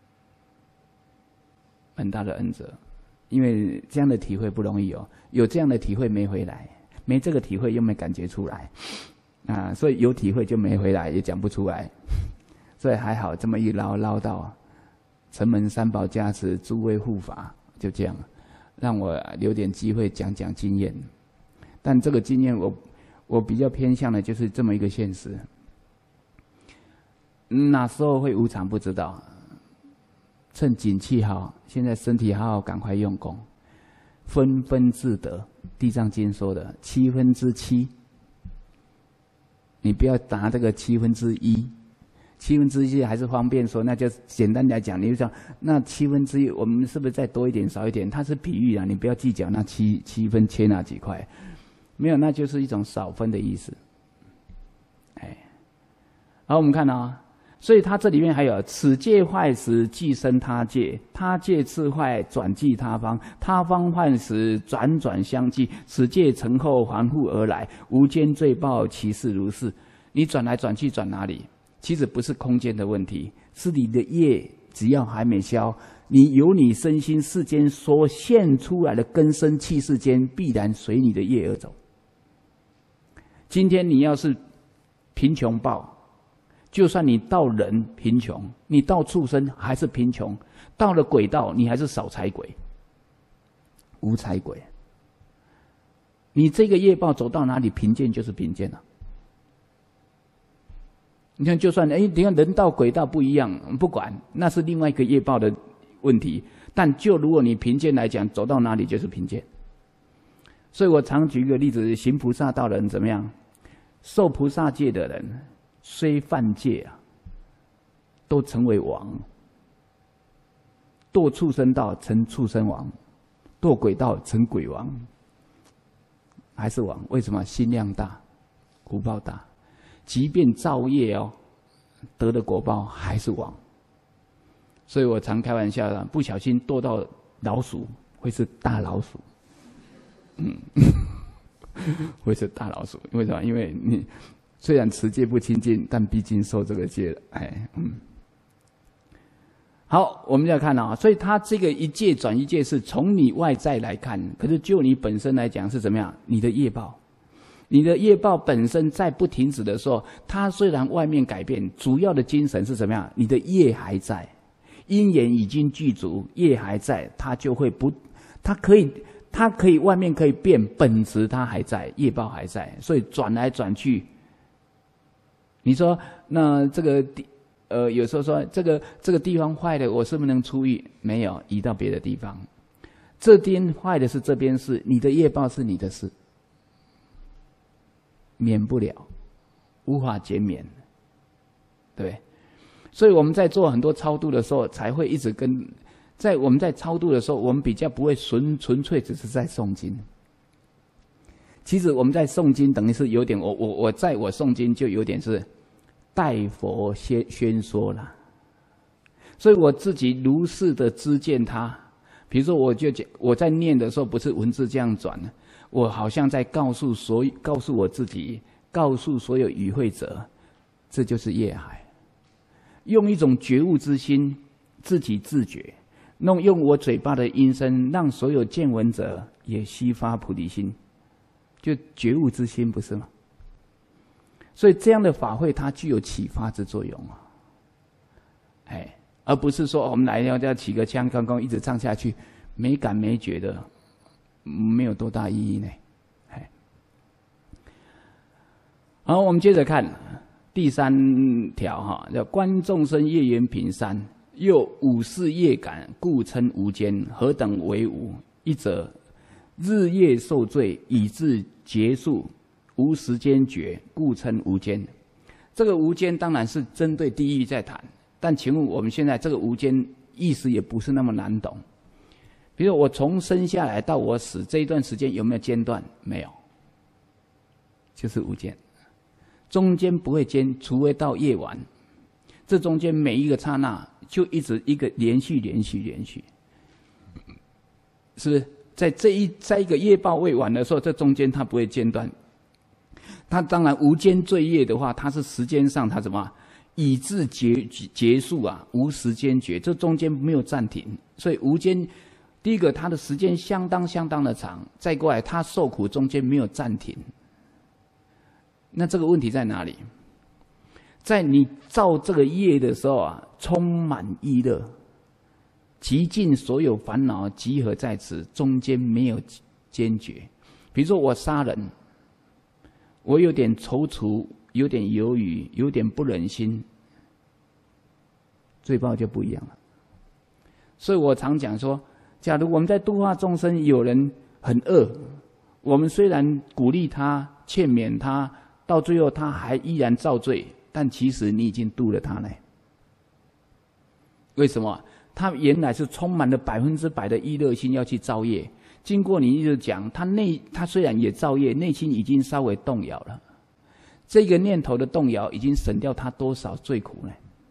很大的恩泽。因为这样的体会不容易哦，有这样的体会没回来，没这个体会又没感觉出来，啊，所以有体会就没回来，也讲不出来，所以还好这么一唠唠叨，城门三宝加持，诸位护法，就这样，让我留点机会讲讲经验。但这个经验我我比较偏向的就是这么一个现实，哪时候会无常不知道。趁景气好，现在身体好好，赶快用功，分分自得。地藏经说的七分之七，你不要拿这个七分之一，七分之一还是方便说，那就简单来讲，你就讲那七分之一，我们是不是再多一点少一点？它是比喻啊，你不要计较那七七分切那几块，没有，那就是一种少分的意思。哎，好，我们看啊。所以它这里面还有此界坏时即生他界，他界次坏转即他方，他方坏时转转相继，此界成后还复而来，无间罪报其事如是。你转来转去转哪里？其实不是空间的问题，是你的业只要还没消，你由你身心世间所现出来的根生气世间，必然随你的业而走。今天你要是贫穷报，就算你到人贫穷，你到畜生还是贫穷，到了鬼道你还是少财鬼、无财鬼。你这个业报走到哪里，贫贱就是贫贱了。你看，就算哎，你看人道鬼道不一样，不管，那是另外一个业报的问题。但就如果你贫贱来讲，走到哪里就是贫贱。所以我常举一个例子：行菩萨道的人怎么样？受菩萨戒的人，虽犯戒啊，都成为王；堕畜生道成畜生王，堕鬼道成鬼王，还是王。为什么？心量大，福报大，即便造业哦，得的果报还是王。所以我常开玩笑的，不小心堕到老鼠，会是大老鼠。嗯，会是大老鼠。为什么？因为你虽然持戒不清净，但毕竟受这个戒了。哎，嗯。好，我们要看啊，所以他这个一戒转一戒是从你外在来看，可是就你本身来讲是怎么样？你的业报，你的业报本身在不停止的时候，它虽然外面改变，主要的精神是怎么样？你的业还在，因缘已经具足，业还在，它就会不，它可以，它可以外面可以变，本质它还在，业报还在，所以转来转去。你说那这个地。呃，有时候说这个这个地方坏了，我是不是能出狱？没有，移到别的地方。这边坏的是这边事，你的业报是你的事，免不了，无法减免，对。所以我们在做很多超度的时候，才会一直跟在我们在超度的时候，我们比较不会纯纯粹只是在诵经。其实我们在诵经，等于是有点我我我在我诵经就有点是。代佛宣宣说了，所以我自己如是的知见他。比如说，我就讲我在念的时候，不是文字这样转的，我好像在告诉所告诉我自己，告诉所有与会者，这就是业海。用一种觉悟之心，自己自觉，弄用我嘴巴的音声，让所有见闻者也悉发菩提心，就觉悟之心，不是吗？所以这样的法会，它具有启发之作用啊，哎，而不是说我们来要要起个枪，刚刚一直唱下去，没感没觉的，没有多大意义呢。哎，好，我们接着看第三条哈，叫观众生业缘品三，又五事业感，故称无间。何等为无？一者日夜受罪，以致结束。无时间觉，故称无间。这个无间当然是针对地狱在谈，但请问我们现在这个无间意思也不是那么难懂。 比如我从生下来到我死这一段时间有没有间断？没有，就是无间，中间不会间，除非到夜晚，这中间每一个刹那就一直一个连续连续连续，是不是？在这一在一个业报未完的时候，这中间它不会间断。它当然无间罪业的话，它是时间上它怎么以至结结束啊？无时间绝，这中间没有暂停，所以无间。第一个，它的时间相当相当的长，再过来，它受苦中间没有暂停。那这个问题在哪里？在你造这个业的时候啊，充满意乐，极尽所有烦恼集合在此，中间没有坚决。比如说我杀人，我有点踌躇，有点犹豫，有点不忍心，罪报就不一样了。所以我常讲说，假如我们在度化众生，有人很恶，我们虽然鼓励他、劝勉他，到最后他还依然造罪，但其实你已经度了他呢。为什么？他原来是充满了百分之百的意乐心要去造业，经过你一直讲，他内他虽然也造业，内心已经稍微动摇了。这个念头的动摇，已经省掉他多少罪苦呢？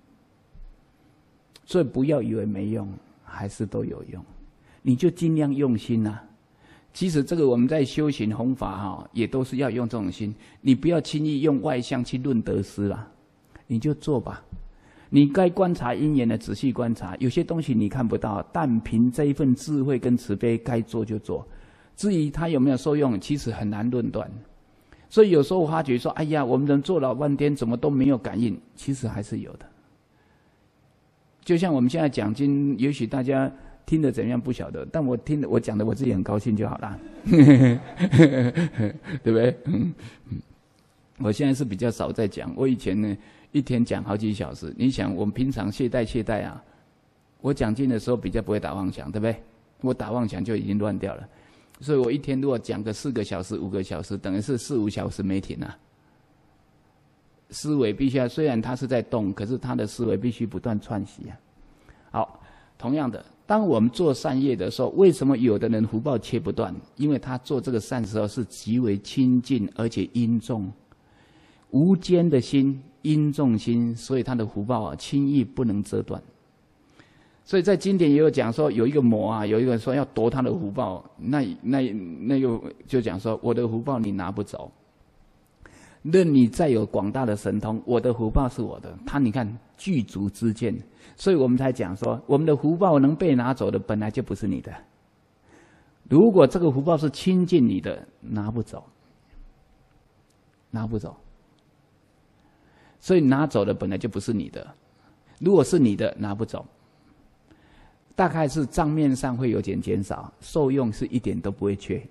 所以不要以为没用，还是都有用。你就尽量用心啊！其实这个我们在修行弘法哈，也都是要用这种心。你不要轻易用外相去论得失啦，你就做吧。你该观察因缘的仔细观察，有些东西你看不到，但凭这一份智慧跟慈悲，该做就做。至于它有没有受用，其实很难论断。所以有时候我发觉说，哎呀，我们人做老半天，怎么都没有感应？其实还是有的。就像我们现在讲经，也许大家听得怎样不晓得，但我听的我讲的我自己很高兴就好了，对不对？我现在是比较少在讲，我以前呢一天讲好几小时。你想我们平常懈怠懈怠啊，我讲经的时候比较不会打妄想，对不对？我打妄想就已经乱掉了，所以我一天如果讲个四个小时、五个小时，等于是四五小时没停啊。思维必须要，虽然它是在动，可是它的思维必须不断串习啊。好，同样的，当我们做善业的时候，为什么有的人福报切不断？因为他做这个善的时候是极为亲近，而且因重，无间的心，因重心，所以他的福报啊，轻易不能折断。所以在经典也有讲说，有一个魔啊，有一个人说要夺他的福报，那那那又就讲说，我的福报你拿不走。任你再有广大的神通，我的福报是我的。他你看具足之见，所以我们才讲说，我们的福报能被拿走的，本来就不是你的。如果这个福报是亲近你的，拿不走，拿不走。所以拿走的本来就不是你的。如果是你的，拿不走。大概是账面上会有点减少，受用是一点都不会缺。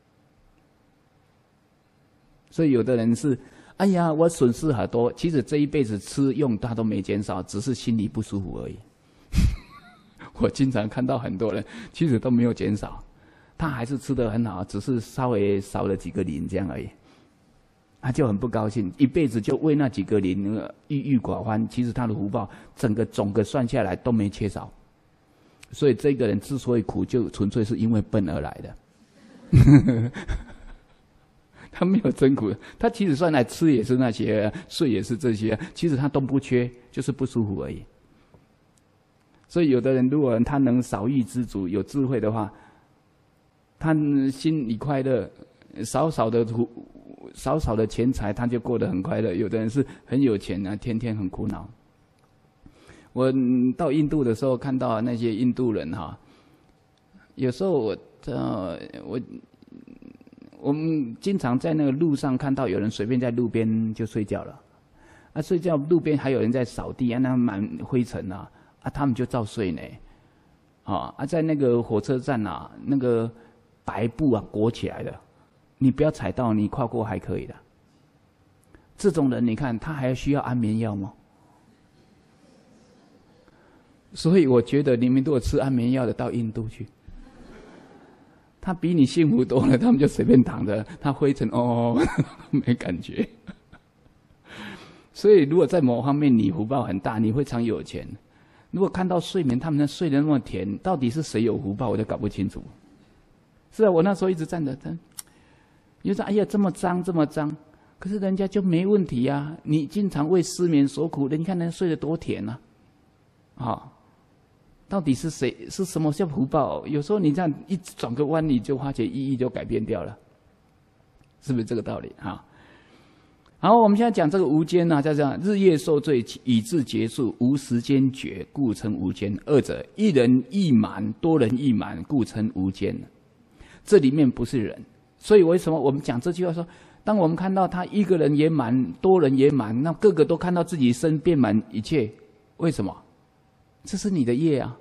所以有的人是，哎呀，我损失很多，其实这一辈子吃用他都没减少，只是心里不舒服而已。我经常看到很多人，其实都没有减少，他还是吃得很好，只是稍微少了几个零这样而已。他就很不高兴，一辈子就为那几个零郁郁寡欢。其实他的福报整个总个算下来都没缺少。所以这个人之所以苦，就纯粹是因为笨而来的。他没有真苦，他其实算来吃也是那些，睡也是这些，其实他都不缺，就是不舒服而已。所以有的人如果他能少欲知足，有智慧的话，他心里快乐，少少的少少的钱财他就过得很快乐。有的人是很有钱啊，天天很苦恼。我到印度的时候看到那些印度人哈，有时候我呃我。我们经常在那个路上看到有人随便在路边就睡觉了，啊，睡觉路边还有人在扫地啊，那满灰尘啊，啊，他们就照睡呢，啊，啊，在那个火车站啊，那个白布啊裹起来的，你不要踩到，你跨过还可以的。这种人，你看他还需要安眠药吗？所以我觉得你们如果吃安眠药的，到印度去。他比你幸福多了，他们就随便躺着，他灰尘哦没感觉。所以如果在某方面你福报很大，你非常有钱， 如果看到睡眠，他们睡得那么甜，到底是谁有福报，我就搞不清楚。是啊，我那时候一直站着，站，你就说哎呀这么脏这么脏，可是人家就没问题啊。你经常为失眠所苦，你看人睡得多甜啊，啊、哦，到底是谁是什么叫福报？有时候你这样一转个弯，你就发觉意义就改变掉了，是不是这个道理啊？好，我们现在讲这个无间啊，叫这样：日夜受罪，以至结束，无时间觉，故称无间。二者，一人亦满，多人亦满，故称无间。这里面不是人，所以为什么我们讲这句话说，当我们看到他一个人也满，多人也满，那个个都看到自己身遍满一切，为什么？这是你的业啊！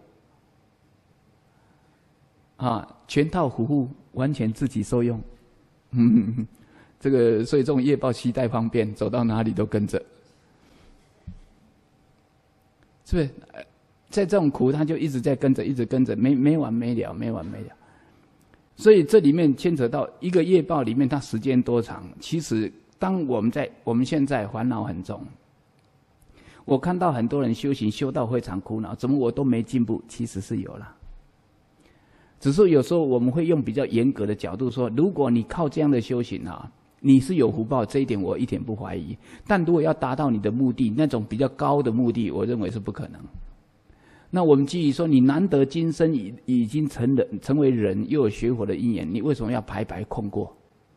啊，全套服务，完全自己受用。嗯。这个所以这种业报携带方便，走到哪里都跟着，是不是？在这种苦，他就一直在跟着，一直跟着，没没完没了，没完没了。所以这里面牵扯到一个业报里面，它时间多长？其实，当我们在我们现在烦恼很重，我看到很多人修行修到非常苦恼，怎么我都没进步？其实是有了。只是有时候我们会用比较严格的角度说，如果你靠这样的修行啊，你是有福报，这一点我一点不怀疑。但如果要达到你的目的，那种比较高的目的，我认为是不可能。那我们基于说，你难得今生已已经成人，成为人，又有学佛的因缘，你为什么要白白空过？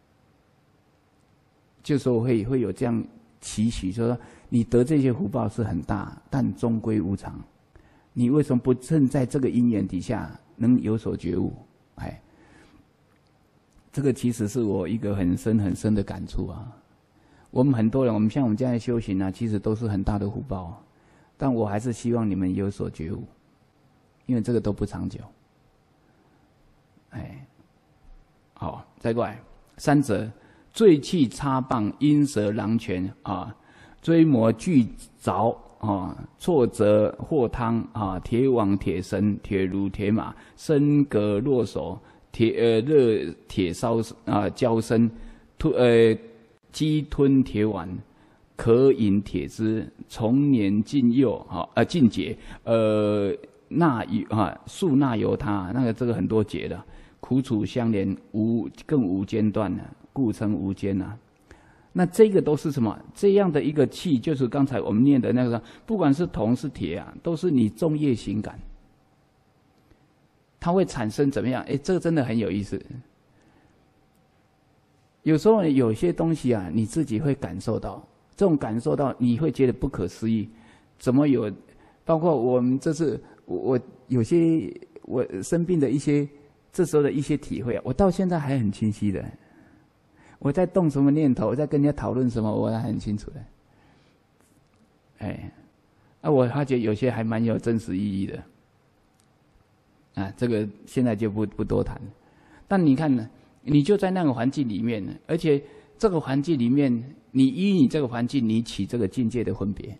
就说会会有这样期许，说你得这些福报是很大，但终归无常。你为什么不趁在这个因缘底下能有所觉悟？哎。这个其实是我一个很深很深的感触啊！我们很多人，我们像我们这样的修行啊，其实都是很大的福报，但我还是希望你们有所觉悟，因为这个都不长久。哎，好，再过来，三者：醉气插棒，阴蛇狼拳啊，追魔巨凿啊，挫折祸汤啊，铁网铁绳，铁如铁马，身格落手。铁呃热铁烧啊焦身，吞呃鸡吞铁丸，可饮铁汁，从年禁柚啊呃禁解呃纳油啊素纳油他那个这个很多节的，苦楚相连，无更无间断呢，故称无间呐。那这个都是什么？这样的一个气，就是刚才我们念的那个，不管是铜是铁啊，都是你众业行感。它会产生怎么样？哎，这个真的很有意思。有时候有些东西啊，你自己会感受到，这种感受到你会觉得不可思议，怎么有？包括我们这次我我有些我生病的一些这时候的一些体会啊，我到现在还很清晰的。我在动什么念头，我在跟人家讨论什么，我还很清楚的。哎，啊，我发觉有些还蛮有真实意义的。啊，这个现在就不不多谈。但你看呢，你就在那个环境里面，而且这个环境里面，你依你这个环境，你起这个境界的分别，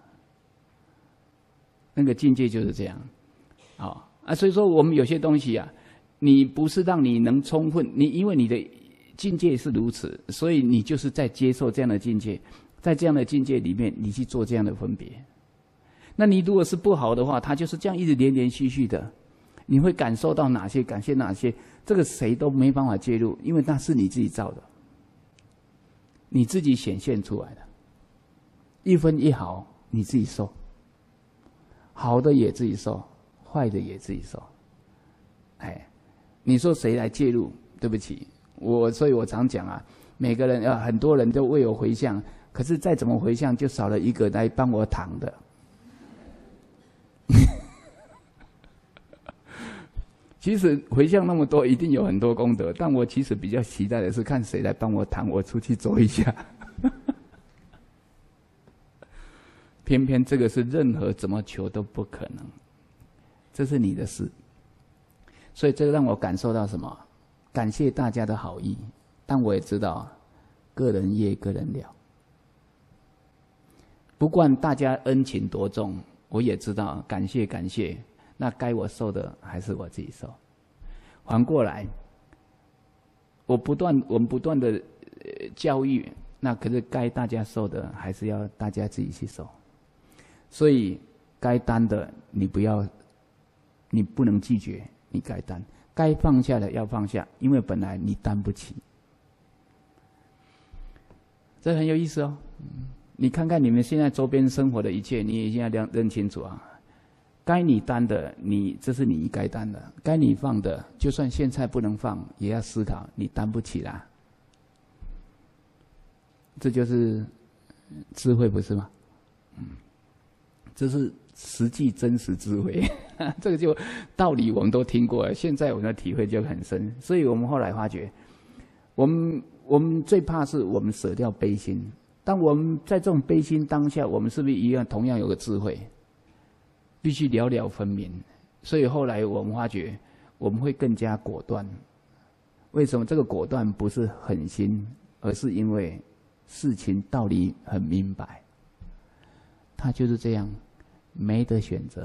那个境界就是这样。好、哦、啊，所以说我们有些东西啊，你不是让你能充分，你因为你的境界是如此，所以你就是在接受这样的境界，在这样的境界里面，你去做这样的分别。那你如果是不好的话，它就是这样一直连连续续的。你会感受到哪些？感谢哪些？这个谁都没办法介入，因为那是你自己造的，你自己显现出来的。一分一毫你自己受，好的也自己受，坏的也自己受。哎，你说谁来介入？对不起，我所以我常讲啊，每个人啊，很多人都为我回向，可是再怎么回向，就少了一个来帮我躺的。其实回向那么多，一定有很多功德，但我其实比较期待的是看谁来帮我躺，我出去走一下。偏偏这个是任何怎么求都不可能，这是你的事。所以这个让我感受到什么？感谢大家的好意，但我也知道，个人业个人了。不管大家恩情多重，我也知道感谢感谢。那该我受的还是我自己受，反过来，我不断我们不断的教育，那可是该大家受的还是要大家自己去受。所以该担的你不要，你不能拒绝，你该担；该放下的要放下，因为本来你担不起。这很有意思哦。你看看你们现在周边生活的一切，你也要认认清楚啊。该你担的，你这是你该担的；该你放的，就算现在不能放，也要思考你担不起啦。这就是智慧，不是吗？嗯，这是实际真实智慧。这个就道理我们都听过了，现在我们的体会就很深。所以我们后来发觉，我们我们最怕是我们舍掉悲心。当我们在这种悲心当下，我们是不是一样同样有个智慧？必须了了分明。所以后来我们发觉，我们会更加果断。为什么这个果断不是狠心，而是因为事情道理很明白，他就是这样，没得选择。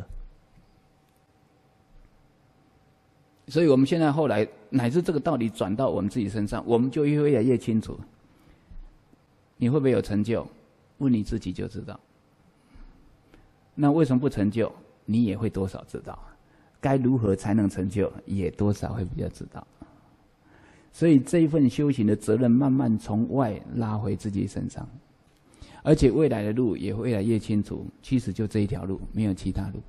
所以我们现在后来乃至这个道理转到我们自己身上，我们就越来越清楚。你会不会有成就？问你自己就知道。那为什么不成就？你也会多少知道。该如何才能成就，也多少会比较知道。所以这一份修行的责任，慢慢从外拉回自己身上，而且未来的路也会越来越清楚。其实就这一条路，没有其他路。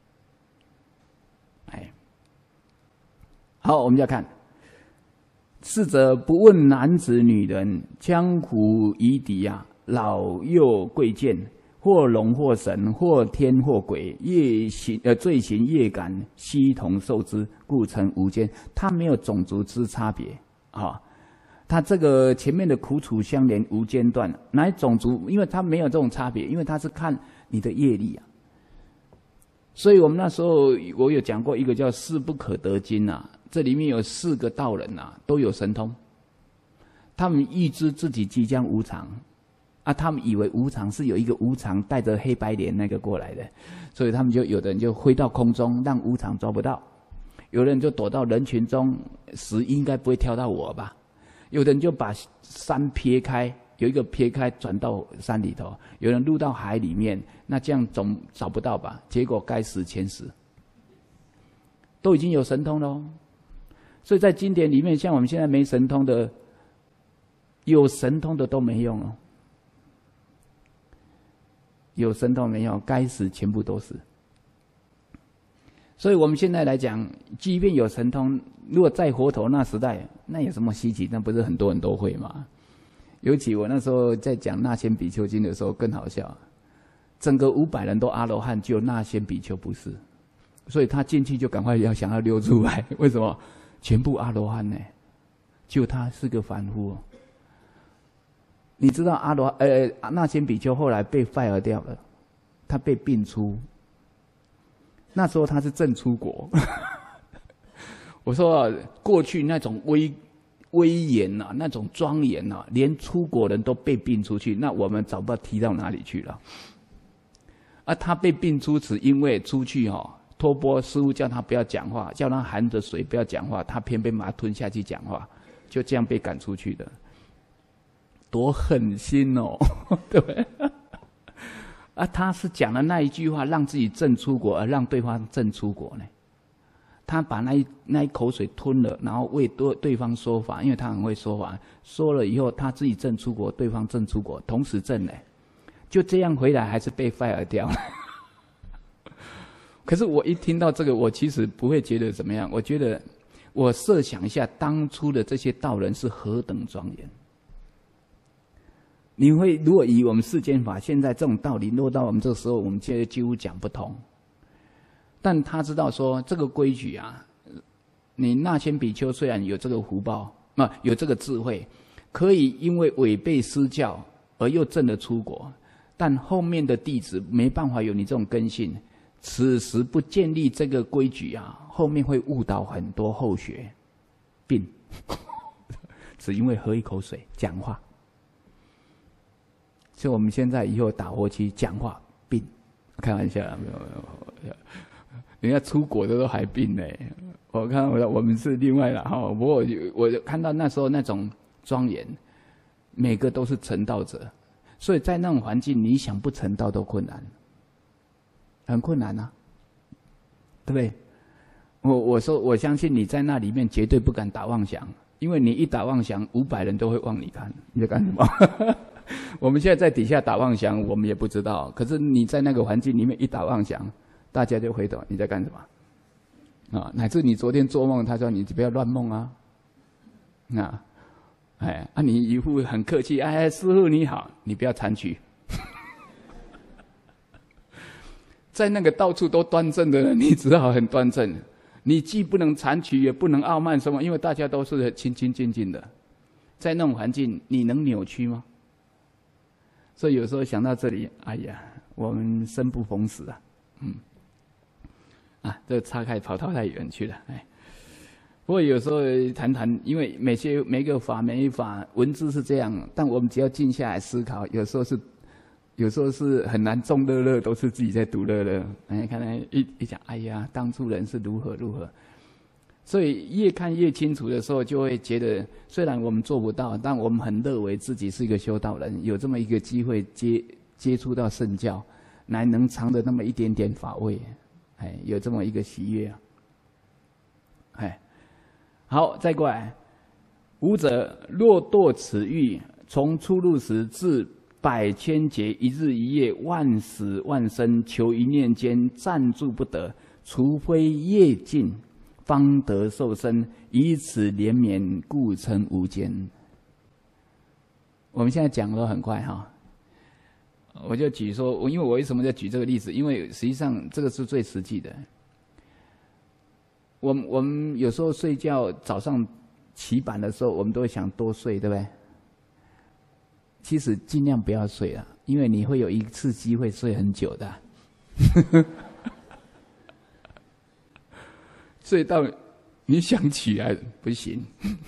哎，好，我们要看。逝者不问男子女人，江湖夷狄啊，老幼贵贱，或龙或神，或天或鬼，业行呃罪行业感，悉同受之，故称无间。他没有种族之差别啊、哦，他这个前面的苦楚相连，无间断。哪种族？因为他没有这种差别，因为他是看你的业力啊。所以我们那时候我有讲过一个叫《势不可得经》啊。这里面有四个道人啊，都有神通。他们预知自己即将无常，啊，他们以为无常是有一个无常带着黑白脸那个过来的，所以他们就有的人就飞到空中，让无常抓不到；有的人就躲到人群中，时应该不会挑到我吧；有的人就把山撇开，有一个撇开转到山里头；有人入到海里面，那这样总找不到吧？结果该死前死，都已经有神通了哦。所以在经典里面，像我们现在没神通的，有神通的都没用哦。有神通没用，该死全部都死。所以我们现在来讲，即便有神通，如果在佛陀那时代，那有什么稀奇？那不是很多人都会吗？尤其我那时候在讲《那仙比丘经》的时候更好笑，整个五百人都阿罗汉，只有那仙比丘不是，所以他进去就赶快要想要溜出来。为什么？全部阿罗汉呢，就他是个凡夫哦。你知道阿罗呃那仙比丘后来被 fire 掉了，他被并出。那时候他是正出国。我说、啊、过去那种威威严啊，那种庄严啊，连出国人都被并出去，那我们早不知道踢到哪里去了。啊，他被并出只因为出去哦。托钵师父叫他不要讲话，叫他含着水不要讲话，他偏偏把他吞下去讲话，就这样被赶出去的，多狠心哦，对不对？啊，他是讲了那一句话，让自己正出国，而让对方正出国呢。他把那一那一口水吞了，然后为对对方说法，因为他很会说法，说了以后他自己正出国，对方正出国，同时正呢，就这样回来还是被 fire 掉了。可是我一听到这个，我其实不会觉得怎么样。我觉得，我设想一下，当初的这些道人是何等庄严。你会如果以我们世间法现在这种道理落到我们这个时候，我们现在几乎讲不通。但他知道说这个规矩啊，你那仙比丘虽然有这个福报，啊，有这个智慧，可以因为违背师教而又证得出国，但后面的弟子没办法有你这种根性。此时不建立这个规矩啊，后面会误导很多后学，病，只因为喝一口水讲话。所以我们现在以后打火机讲话病，开玩笑没有没有，人家出国的都还病呢。我看我我们是另外了哈，不过我看到那时候那种庄严，每个都是成道者，所以在那种环境，你想不成道都困难。 很困难啊，对不对？我我说我相信你在那里面绝对不敢打妄想，因为你一打妄想，五百人都会望你看，你在干什么？我们现在在底下打妄想，我们也不知道。可是你在那个环境里面一打妄想，大家就回头你在干什么？啊，乃至你昨天做梦，他说你不要乱梦啊，啊，哎啊，你一副很客气，哎，师父你好，你不要残取。在那个到处都端正的人，你只好很端正。你既不能残取，也不能傲慢什么，因为大家都是清清静静的。在那种环境，你能扭曲吗？所以有时候想到这里，哎呀，我们生不逢时啊，嗯，啊，这岔开跑到太远去了，哎。不过有时候谈谈，因为每些每个法每一法文字是这样，但我们只要静下来思考，有时候是。有时候是很难众乐乐，都是自己在独乐乐。哎，看来一一讲，哎呀，当初人是如何如何。所以越看越清楚的时候，就会觉得，虽然我们做不到，但我们很认为自己是一个修道人，有这么一个机会接接触到圣教，乃能尝得那么一点点法味，哎，有这么一个喜悦啊。哎，好，再过来，吾者若堕此狱，从出入时至。百千劫，一日一夜，万死万生，求一念间，暂住不得。除非业尽，方得受生。以此连绵，故称无间。我们现在讲的很快哈，我就举说，因为我为什么在举这个例子？因为实际上这个是最实际的。我们我们有时候睡觉，早上起板的时候，我们都会想多睡，对不对？其实尽量不要睡了，因为你会有一次机会睡很久的，睡到你想起来不行，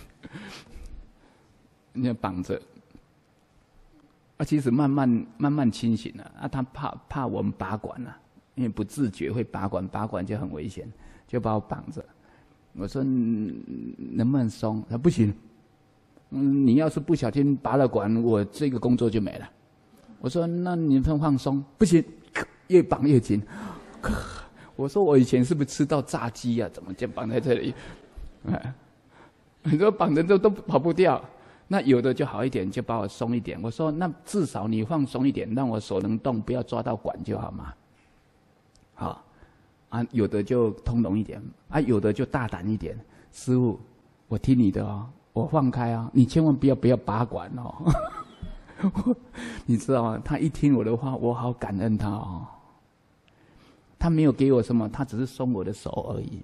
你要绑着。啊，其实慢慢慢慢清醒了啊，他怕怕我们拔管了，因为不自觉会拔管，拔管就很危险，就把我绑着。我说能不能松？他不行。嗯，你要是不小心拔了管，我这个工作就没了。我说，那你放放松，不行，越绑越紧。我说我以前是不是吃到炸鸡啊？怎么就绑在这里？哎，很多绑的都都跑不掉。那有的就好一点，就把我松一点。我说，那至少你放松一点，让我手能动，不要抓到管就好嘛。好，啊，有的就通融一点，啊，有的就大胆一点。师父，我听你的哦。我放开啊！你千万不要不要拔管哦！你知道吗？他一听我的话，我好感恩他哦。他没有给我什么，他只是松我的手而已。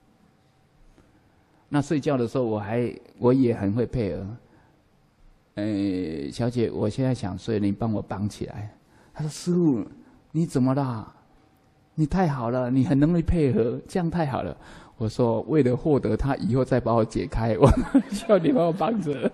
那睡觉的时候，我还我也很会配合。呃，小姐，我现在想睡，你帮我绑起来。他说：“师父，你怎么啦？你太好了，你很容易配合，这样太好了。”我说，为了获得他以后再把我解开，我需要你帮我绑着。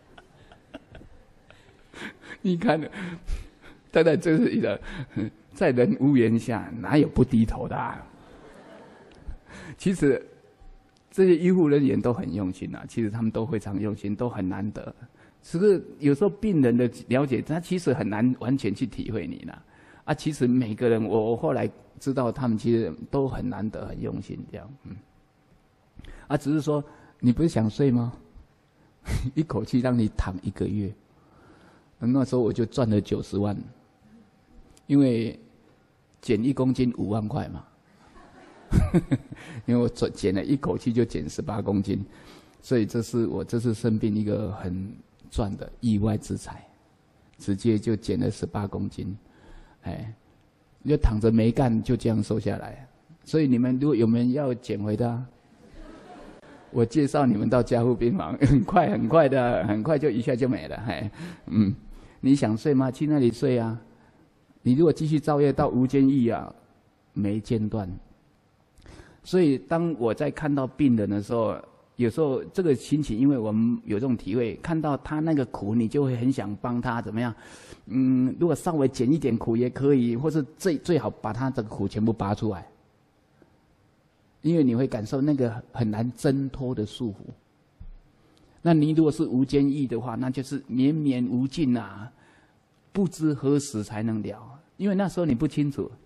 你看，当然这是一个在人屋檐下，哪有不低头的啊？其实这些医护人员都很用心啊，其实他们都非常用心，都很难得。只是有时候病人的了解，他其实很难完全去体会你啦。啊，其实每个人，我后来知道他们其实都很难得，很用心这样，嗯。啊，只是说你不是想睡吗？一口气让你躺一个月，那时候我就赚了九十万，因为减一公斤五万块嘛，因为我减了一口气就减十八公斤，所以这是我这次生病一个很赚的意外之财，直接就减了十八公斤，哎，就躺着没干，就这样瘦下来。所以你们如果有没有人要减回的、啊？我介绍你们到加护病房，很快很快的，很快就一下就没了。嘿，嗯，你想睡吗？去那里睡啊！你如果继续造业到无间狱啊，没间断。所以当我在看到病人的时候，有时候这个心情，因为我们有这种体会，看到他那个苦，你就会很想帮他怎么样？嗯，如果稍微减一点苦也可以，或是最最好把他这个苦全部拔出来。因为你会感受那个很难挣脱的束缚。那你如果是无间狱的话，那就是绵绵无尽啊，不知何时才能了。因为那时候你不清楚，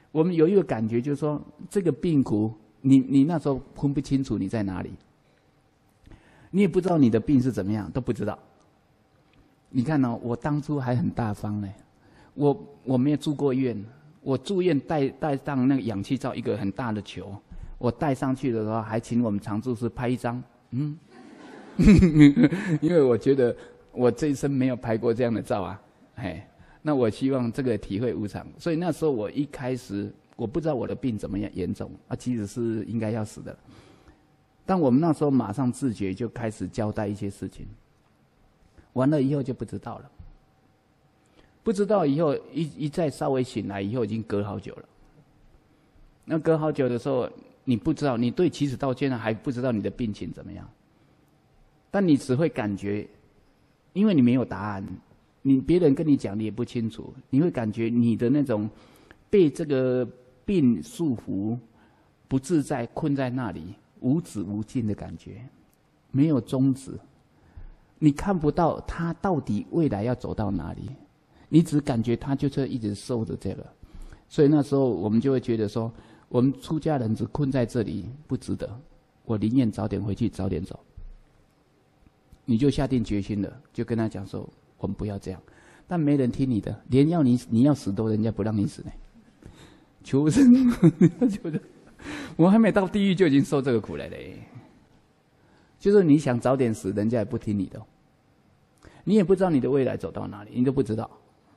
我们有一个感觉，就是说这个病苦，你你那时候分不清楚你在哪里，你也不知道你的病是怎么样，都不知道。你看哦，我当初还很大方呢，我我没有住过院，我住院带带上那个氧气罩一个很大的球，我带上去的时候还请我们常住师拍一张，嗯，因为我觉得我这一生没有拍过这样的照啊，哎，那我希望这个体会无常，所以那时候我一开始我不知道我的病怎么样严重啊，其实是应该要死的，但我们那时候马上自觉就开始交代一些事情。完了以后就不知道了，不知道以后一一再稍微醒来以后，已经隔好久了。那隔好久的时候，你不知道，你对起始到现在还不知道你的病情怎么样，但你只会感觉，因为你没有答案，你别人跟你讲你也不清楚，你会感觉你的那种被这个病束缚、不自在、困在那里、无止无尽的感觉，没有终止。你看不到他到底未来要走到哪里，你只感觉他就是一直受着这个，所以那时候我们就会觉得说，我们出家人只困在这里不值得，我宁愿早点回去，早点走。你就下定决心了，就跟他讲说，我们不要这样，但没人听你的，连要你你要死都人家不让你死呢。求生，求生，我还没到地狱就已经受这个苦了嘞。就是你想早点死，人家也不听你的，你也不知道你的未来走到哪里，你都不知道。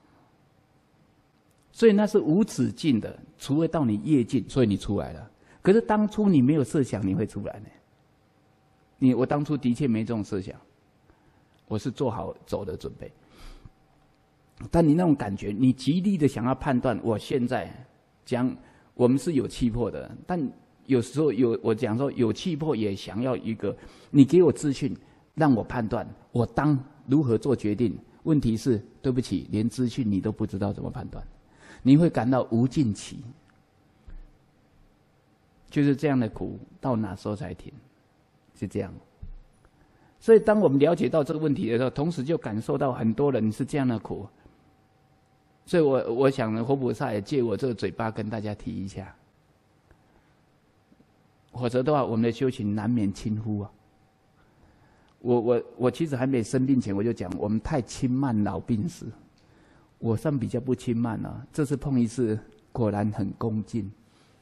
所以那是无止境的，除非到你业尽，所以你出来了。可是当初你没有设想你会出来呢。你我当初的确没这种设想，我是做好走的准备。但你那种感觉，你极力的想要判断，我现在讲我们是有气魄的，但有时候有我讲说有气魄也想要一个，你给我资讯，让我判断，我当如何做决定。问题是，对不起，连资讯你都不知道怎么判断，你会感到无尽期。就是这样的苦，到哪时候才停？是这样。所以，当我们了解到这个问题的时候，同时就感受到很多人是这样的苦。所以我我想呢，活菩萨也借我这个嘴巴跟大家提一下。否则的话，我们的修行难免轻忽啊。我我我其实还没生病前，我就讲我们太轻慢老病死。我算比较不轻慢啊，这次碰一次，果然很恭敬，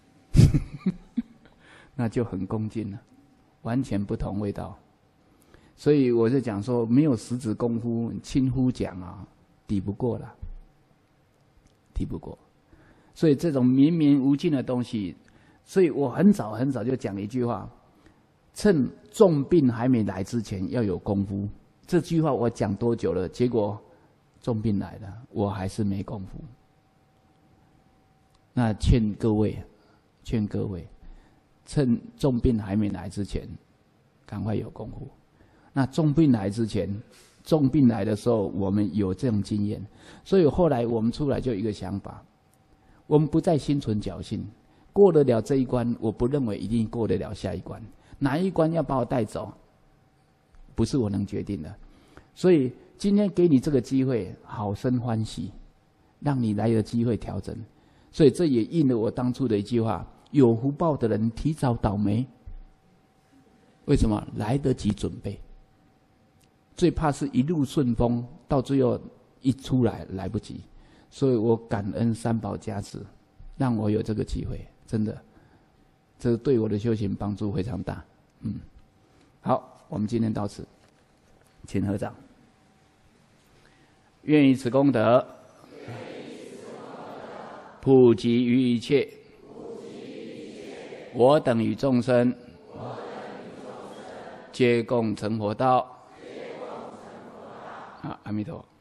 那就很恭敬了，完全不同味道。所以我就讲说，没有实质功夫，轻忽讲啊，抵不过了，抵不过。所以这种绵绵无尽的东西。所以我很早很早就讲了一句话，趁重病还没来之前要有功夫。这句话我讲多久了？结果重病来了，我还是没功夫。那劝各位，劝各位，趁重病还没来之前，赶快有功夫。那重病来之前，重病来的时候，我们有这种经验，所以后来我们出来就有一个想法，我们不再心存侥幸。过得了这一关，我不认为一定过得了下一关。哪一关要把我带走，不是我能决定的。所以今天给你这个机会，好生欢喜，让你来有机会调整。所以这也应了我当初的一句话：有福报的人提早倒霉。为什么？来得及准备。最怕是一路顺风，到最后一出来来不及。所以我感恩三宝加持，让我有这个机会。真的，这对我的修行帮助非常大。嗯，好，我们今天到此，请合掌。愿以此功德，普及于一切，我等与众生，皆共成佛道。啊，阿弥陀佛。